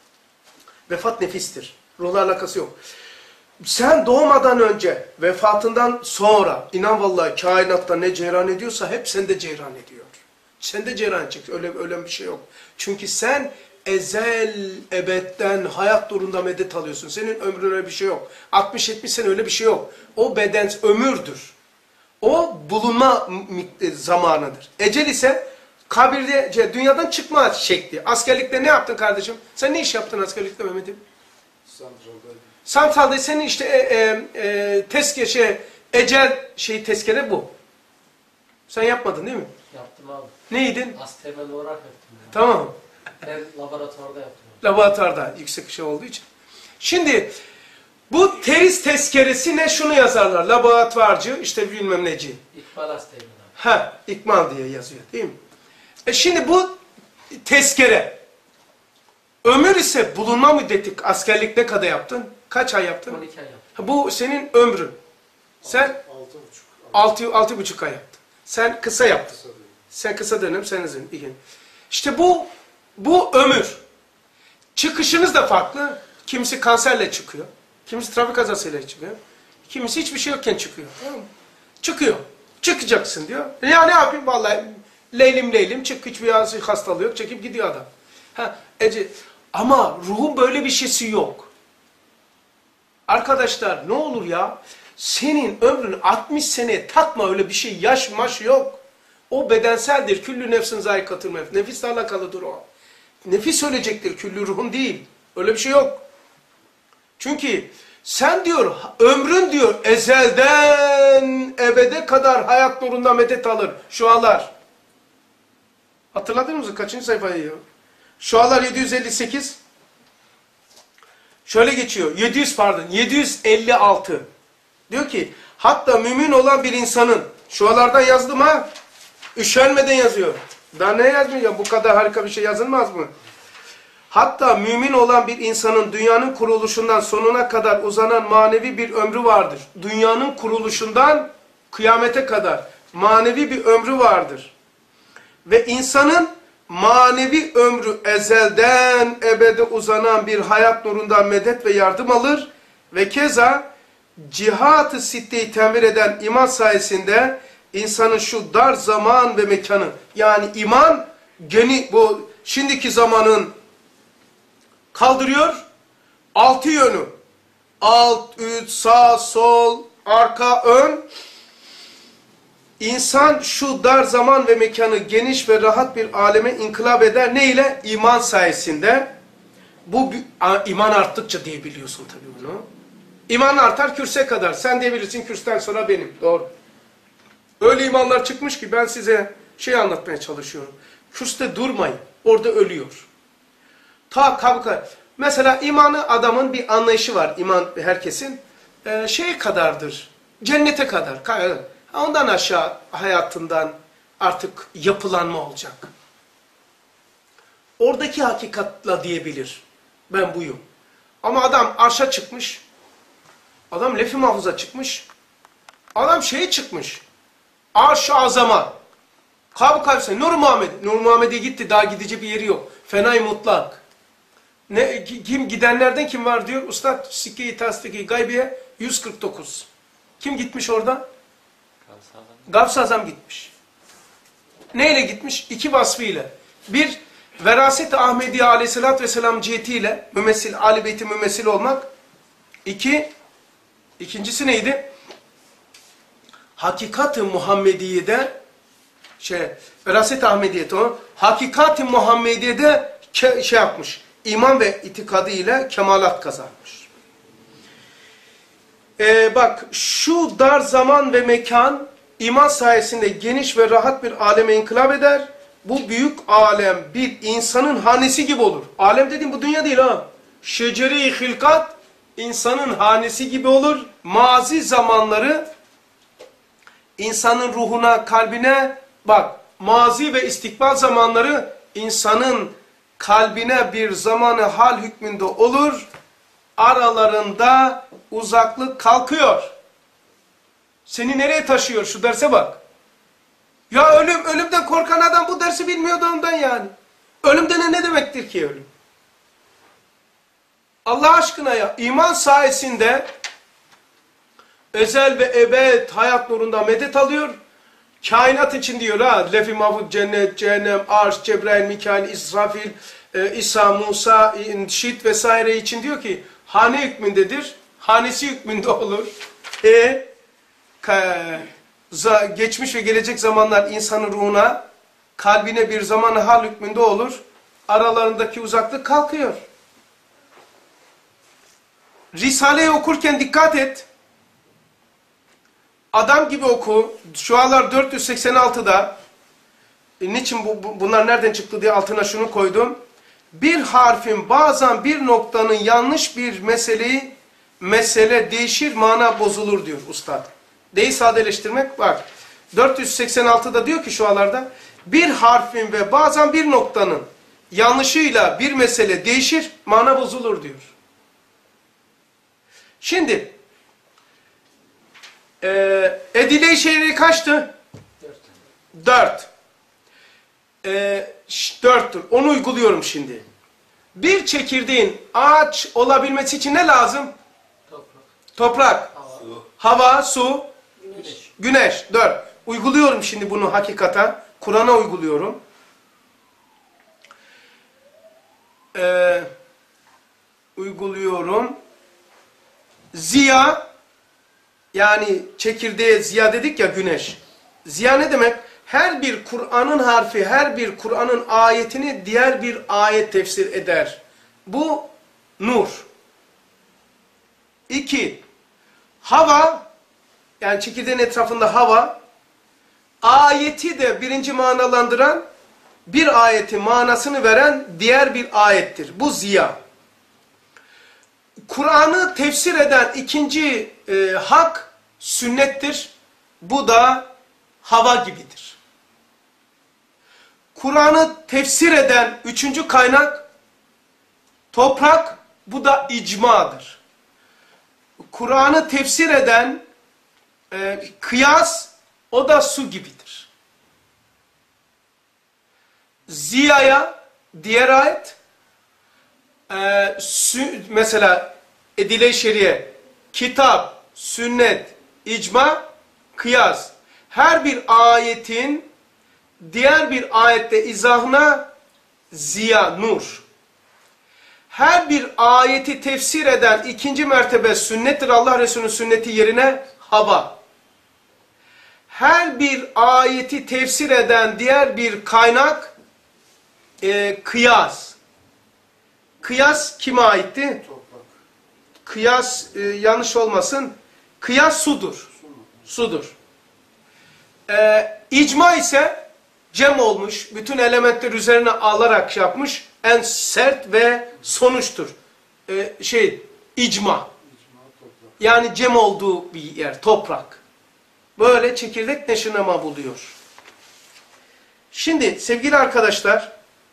Vefat nefistir. Ruhla alakası yok. Sen doğmadan önce, vefatından sonra, inan vallahi kainatta ne cereyan ediyorsa hep sende cereyan ediyor. Sende cereyan edecek. Öyle, öyle bir şey yok. Çünkü sen ezel, ebedden, hayat durumunda medet alıyorsun. Senin ömrün öyle bir şey yok. altmış yetmiş sene öyle bir şey yok. O beden ömürdür. O bulunma zamanıdır. Ecel ise kabirde, dünyadan çıkma şekli. Askerlikte ne yaptın kardeşim? Sen ne iş yaptın askerlikte Mehmet'im? Santral'daydım. Santral'da senin işte e, e, e, tezke, şey, ecel şey tezkere bu. Sen yapmadın değil mi? Yaptım abi. Neydin? Astemel olarak yaptım. Yani. Tamam. Ben laboratuvarda yaptım. Laboratuvarda yüksek şey olduğu için. Şimdi bu teriz tezkeresi ne? Şunu yazarlar. Laboratuvarcı işte bilmem neci. İkbal Astemel abi. Ha, ikmal diye yazıyor değil mi? E şimdi bu tezkere. Ömür ise bulunma müddeti askerlik ne kadar yaptın? Kaç ay yaptın? on iki ay yaptım. Ha, bu senin ömrün. Sen Altı buçuk. altı, altı buçuk ay yaptın. Sen kısa yaptın. Kısa dönem. Sen kısa dönem, sen uzun. İşte bu, bu ömür. Çıkışınız da farklı. Kimisi kanserle çıkıyor. Kimisi trafik kazasıyla çıkıyor. Kimisi hiçbir şey yokken çıkıyor. Tamam mı? Çıkıyor. Çıkacaksın diyor. Ya ne yapayım vallahi leylim leylim çık, hiçbir hastalığı yok, çekip gidiyor adam. Ha, Ece, ama ruhun böyle bir şeysi yok. Arkadaşlar ne olur ya, senin ömrün altmış sene takma öyle bir şey, yaş maş yok. O bedenseldir. Küllü nefsin zayikatül mevt. Nefisle alakalıdır o. Nefis ölecektir, küllü ruhun değil. Öyle bir şey yok. Çünkü sen diyor, ömrün diyor ezelden ebede kadar hayat nurunda medet alır. Şualar. Hatırladınız mı? Kaçıncı sayfayı ya? Şualar yedi yüz elli sekiz. Şöyle geçiyor. yedi yüz pardon. yedi yüz elli altı. Diyor ki, hatta mümin olan bir insanın, şualardan yazdım ha, üşenmeden yazıyor. Daha ne yazmayacağım? Bu kadar harika bir şey yazılmaz mı? Hatta mümin olan bir insanın dünyanın kuruluşundan sonuna kadar uzanan manevi bir ömrü vardır. Dünyanın kuruluşundan kıyamete kadar manevi bir ömrü vardır. Ve insanın manevi ömrü ezelden ebede uzanan bir hayat nurundan medet ve yardım alır. Ve keza cihat-ı sitteyi temir eden iman sayesinde insanın şu dar zaman ve mekanı, yani iman geni, bu şimdiki zamanın kaldırıyor, altı yönü, alt, üst, sağ, sol, arka, ön. İnsan şu dar zaman ve mekanı geniş ve rahat bir aleme inkılap eder. Ne ile? İman sayesinde. Bu iman arttıkça diyebiliyorsun tabii bunu. İman artar kürse kadar. Sen diyebilirsin kürsten sonra benim. Doğru. Öyle imanlar çıkmış ki ben size şey anlatmaya çalışıyorum. Kürste durmayın. Orada ölüyor. Ta kabka. Mesela imanı adamın bir anlayışı var. İman herkesin. Ee, şey kadardır. Cennete kadar. Ondan aşağı hayatından artık yapılanma olacak. Oradaki hakikatla diyebilir. Ben buyum. Ama adam arşa çıkmış. Adam lef-i mahfuza çıkmış. Adam şeye çıkmış. Arş-ı azama. Kab-ı kalbise. Nur Muhammed. Nur Muhammed'e gitti. Daha gidecek bir yeri yok. Fenay mutlak. Ne, kim gidenlerden kim var diyor? Ustad Sikke-i Tasdik-i Gaybiye yüz kırk dokuz. Kim gitmiş orada? Gavs-ı Azam gitmiş. Neyle gitmiş? İki vasfıyla. Bir, Veraset-i Ahmediye aleyhissalatü vesselam cihetiyle mümessil, Ali Beyt'i mümessil olmak. İki, ikincisi neydi? Hakikat-ı Muhammediye'de şey, Veraset-i Ahmediye'de o, Hakikat-ı Muhammediye'de ke, şey yapmış. İman ve itikadı ile kemalat kazanmış. Ee, bak şu dar zaman ve mekan iman sayesinde geniş ve rahat bir aleme inkılap eder. Bu büyük alem bir insanın hanesi gibi olur. Alem dediğim bu dünya değil ha. Şecere-i hilkat insanın hanesi gibi olur. Mazi zamanları insanın ruhuna, kalbine bak. Mazi ve istikbal zamanları insanın kalbine bir zamanı hal hükmünde olur. Aralarında uzaklık kalkıyor. Seni nereye taşıyor? Şu derse bak. Ya ölüm, ölümden korkan adam bu dersi bilmiyordu ondan yani. Ölümden ne demektir ki ölüm? Allah aşkına ya, iman sayesinde ezel ve ebed hayat nurunda medet alıyor. Kainat için diyor ha, lef-i mahfuz, cennet, cehennem, arş, Cebrail, Mikail, İsrafil, e, İsa, Musa, Şit vesaire için diyor ki hane hükmündedir. Hanesi hükmünde olur. E geçmiş ve gelecek zamanlar insanın ruhuna, kalbine bir zamanı hal hükmünde olur. Aralarındaki uzaklık kalkıyor. Risale'yi okurken dikkat et. Adam gibi oku. Şu anlar dört yüz seksen altıda e, niçin bu, bu, bunlar nereden çıktı diye altına şunu koydum. Bir harfin bazen bir noktanın yanlış bir meseleyi mesele değişir, mana bozulur diyor ustad. D'yi sadeleştirmek var. dört yüz seksen altıda diyor ki şu anlarda bir harfin ve bazen bir noktanın yanlışıyla bir mesele değişir, mana bozulur diyor. Şimdi e, Edile-i Şer'i kaçtı? Dört. Dört. E, dörttür. Onu uyguluyorum şimdi. Bir çekirdeğin ağaç olabilmesi için ne lazım? Toprak. Toprak. Hava. Su. Hava, su. Güneş. Güneş. Dört. Uyguluyorum şimdi bunu hakikata. Kur'an'a uyguluyorum. Ee, uyguluyorum. Ziya, yani çekirdeğe ziya dedik ya, güneş. Ziya ne demek? Her bir Kur'an'ın harfi, her bir Kur'an'ın ayetini diğer bir ayet tefsir eder. Bu nur. İki, hava, yani çekirdeğin etrafında hava, ayeti de birinci manalandıran, bir ayeti manasını veren diğer bir ayettir. Bu ziya. Kur'an'ı tefsir eden ikinci e, hak sünnettir. Bu da hava gibidir. Kur'an'ı tefsir eden üçüncü kaynak toprak. Bu da icmadır. Kur'an'ı tefsir eden e, kıyas, o da su gibidir. Ziya'ya diğer ayet e, sü, mesela Edile-i Şeriye, kitap, sünnet, icma, kıyas. Her bir ayetin diğer bir ayette izahına ziya, nur. Her bir ayeti tefsir eden ikinci mertebe sünnettir. Allah Resulü'nün sünneti yerine hava. Her bir ayeti tefsir eden diğer bir kaynak e, kıyas. Kıyas kime aitti? Toprak. Kıyas e, yanlış olmasın. Kıyas sudur. Su mu? Sudur. E, icma ise cem olmuş, bütün elementler üzerine alarak şey yapmış, en sert ve sonuçtur. E, şey, icma. İcma, toprak. Yani cem olduğu bir yer, toprak. Böyle çekirdek neşinema buluyor. Şimdi sevgili arkadaşlar,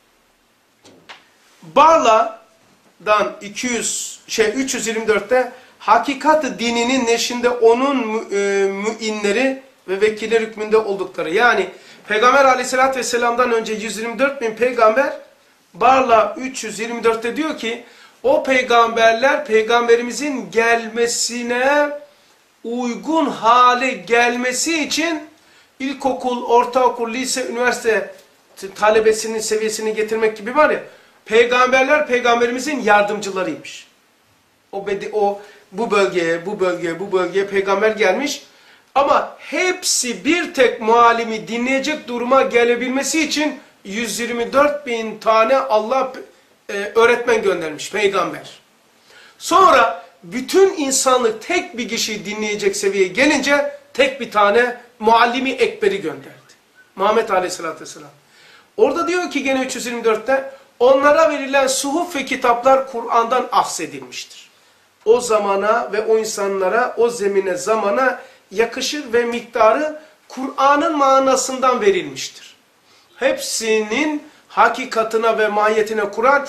Barla'dan iki yüz şey üç yüz yirmi dörtte hakikat dininin neşrinde onun mü, e, müinleri ve vekiller hükmünde oldukları. Yani Peygamber aleyhissalatü vesselam'dan önce yüz yirmi dört bin peygamber, Barla üç yüz yirmi dörtte diyor ki o peygamberler peygamberimizin gelmesine uygun hale gelmesi için ilkokul, ortaokul, lise, üniversite talebesinin seviyesini getirmek gibi var ya, peygamberler peygamberimizin yardımcılarıymış. O, o bu bölgeye, bu bölgeye, bu bölgeye peygamber gelmiş. Ama hepsi bir tek muallimi dinleyecek duruma gelebilmesi için yüz yirmi dört bin tane Allah e, öğretmen göndermiş, peygamber. Sonra bütün insanlık tek bir kişiyi dinleyecek seviyeye gelince tek bir tane muallimi ekberi gönderdi. Muhammed Aleyhisselatü Vesselam. Orada diyor ki gene üç yüz yirmi dörtte onlara verilen suhuf ve kitaplar Kur'an'dan ahsedilmiştir. O zamana ve o insanlara, o zemine, zamana yakışır ve miktarı Kur'an'ın manasından verilmiştir. Hepsinin hakikatine ve mahiyetine Kur'an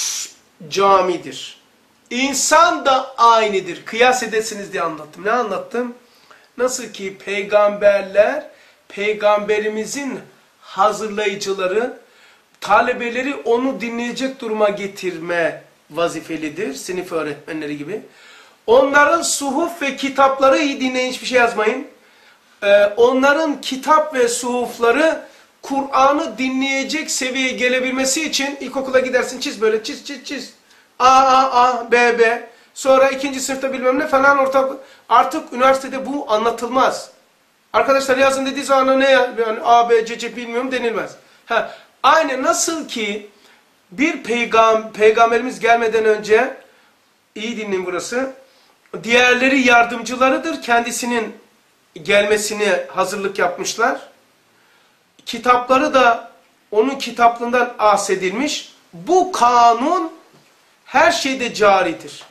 camidir. İnsan da aynıdır. Kıyas edesiniz diye anlattım. Ne anlattım? Nasıl ki peygamberler, peygamberimizin hazırlayıcıları, talebeleri onu dinleyecek duruma getirme vazifelidir. Sınıf öğretmenleri gibi. Onların suhuf ve kitapları, iyi dinleyin, hiçbir şey yazmayın. Ee, onların kitap ve suhufları Kur'an'ı dinleyecek seviyeye gelebilmesi için ilkokula gidersin, çiz böyle, çiz çiz çiz. A, A, A, B, B. Sonra ikinci sınıfta bilmem ne falan ortak. Artık üniversitede bu anlatılmaz. Arkadaşlar yazın dediği zaman ne yani A, B, C, C bilmiyorum denilmez. Ha, aynı nasıl ki bir peygam, peygamberimiz gelmeden önce, iyi dinleyin burası, diğerleri yardımcılarıdır. Kendisinin gelmesine hazırlık yapmışlar. Kitapları da onun kitaplığından ahsedilmiş. Bu kanun her şeyde caridir.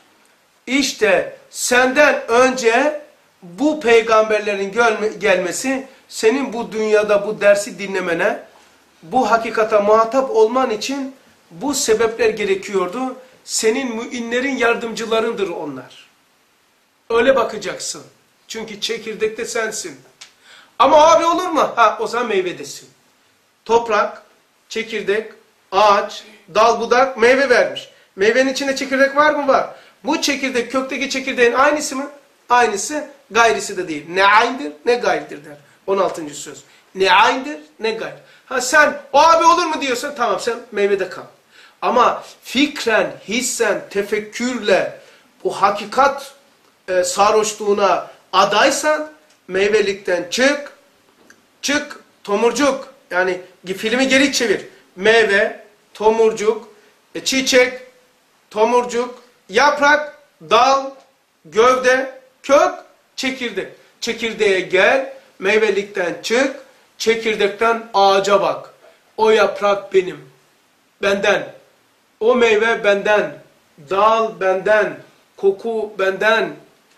İşte senden önce bu peygamberlerin gelmesi senin bu dünyada bu dersi dinlemene, bu hakikata muhatap olman için bu sebepler gerekiyordu. Senin müminlerin yardımcılarındır onlar. Öyle bakacaksın. Çünkü çekirdekte sensin. Ama abi olur mu? Ha, o zaman meyvedesin. Toprak, çekirdek, ağaç, dal, budak meyve vermiş. Meyvenin içinde çekirdek var mı? Var. Bu çekirdek kökteki çekirdeğin aynısı mı? Aynısı. Gayrisi de değil. Ne aynıdır ne gayrıdır der. on altıncı söz. Ne aynıdır ne gayrı. Ha sen o abi olur mu diyorsan tamam sen meyvede kal. Ama fikren, hissen, tefekkürle bu hakikat e, sarhoşluğuna adaysan meyvelikten çık, çık tomurcuk. Yani filmi geri çevir. Meyve, tomurcuk, e, çiçek, tomurcuk, yaprak, dal, gövde, kök, çekirdek. Çekirdeğe gel, meyvelikten çık, çekirdekten ağaca bak. O yaprak benim, benden. O meyve benden, dal benden, koku benden,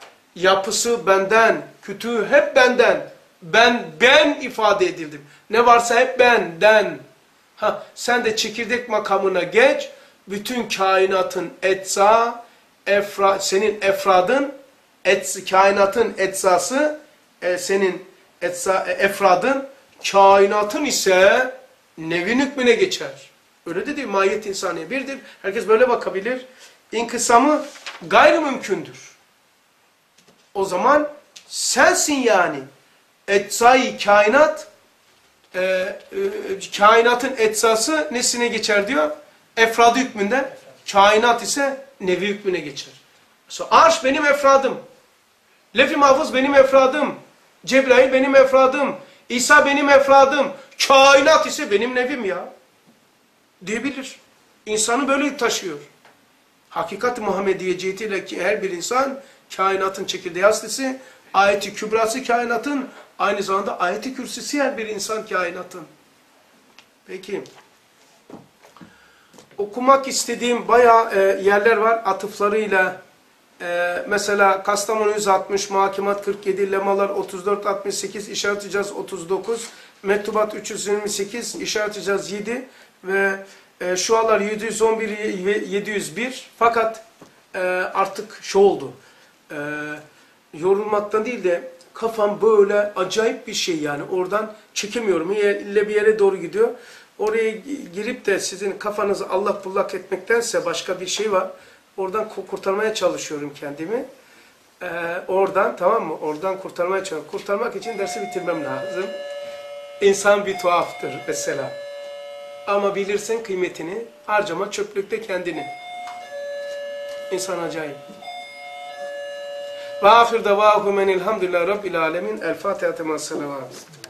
yapısı benden, kütüğü hep benden. Ben, ben ifade edildim. Ne varsa hep benden. Ha, sen de çekirdek makamına geç, bütün kainatın etsa, efra, senin efradın, et, kainatın etsası, e, senin etsa, e, efradın, kainatın ise nevin hükmüne geçer. Öyle de değil, mahiyet insaniye birdir. Herkes böyle bakabilir. İnkısamı gayrimümkündür. O zaman sensin yani. Etsai kainat, e, e, kainatın etsası nesine geçer diyor? Efradı hükmünde. Kainat ise nevi hükmüne geçer. So, arş benim efradım. Lef-i mahfuz benim efradım. Cebrail benim efradım. İsa benim efradım. Kainat ise benim nevim ya. Diyebilir. İnsanı böyle taşıyor. Hakikat-ı Muhammediye cihetiyle ki her bir insan kainatın çekirdeği aslisi, ayeti kübrası kainatın, aynı zamanda ayeti kürsüsü her bir insan kainatın. Peki. Okumak istediğim bayağı e, yerler var. Atıflarıyla Ee, mesela Kastamonu yüz altmış, Muhakemat kırk yedi, Lemalar otuz dört altmış sekiz, İşaret İcaz otuz dokuz, Mektubat üç yüz yirmi sekiz, İşaret İcaz yedi ve e, Şualar yedi yüz on bir ve yedi yüz bir. Fakat e, artık şu oldu. E, yorulmaktan değil de kafam böyle acayip bir şey yani. Oradan çekemiyorum. İlle bir yere doğru gidiyor. Oraya girip de sizin kafanızı allak bullak etmektense başka bir şey var. Oradan kurtarmaya çalışıyorum kendimi. Ee, oradan tamam mı? Oradan kurtarmaya çalışıyorum. Kurtarmak için dersi bitirmem lazım. İnsan bir tuhaftır mesela. Ama bilirsen kıymetini, harcama çöplükte kendini. İnsan acayip. Ve ahir davâhu menilhamdülillâhi rabbil âlemin. El Fatiha temas salavat.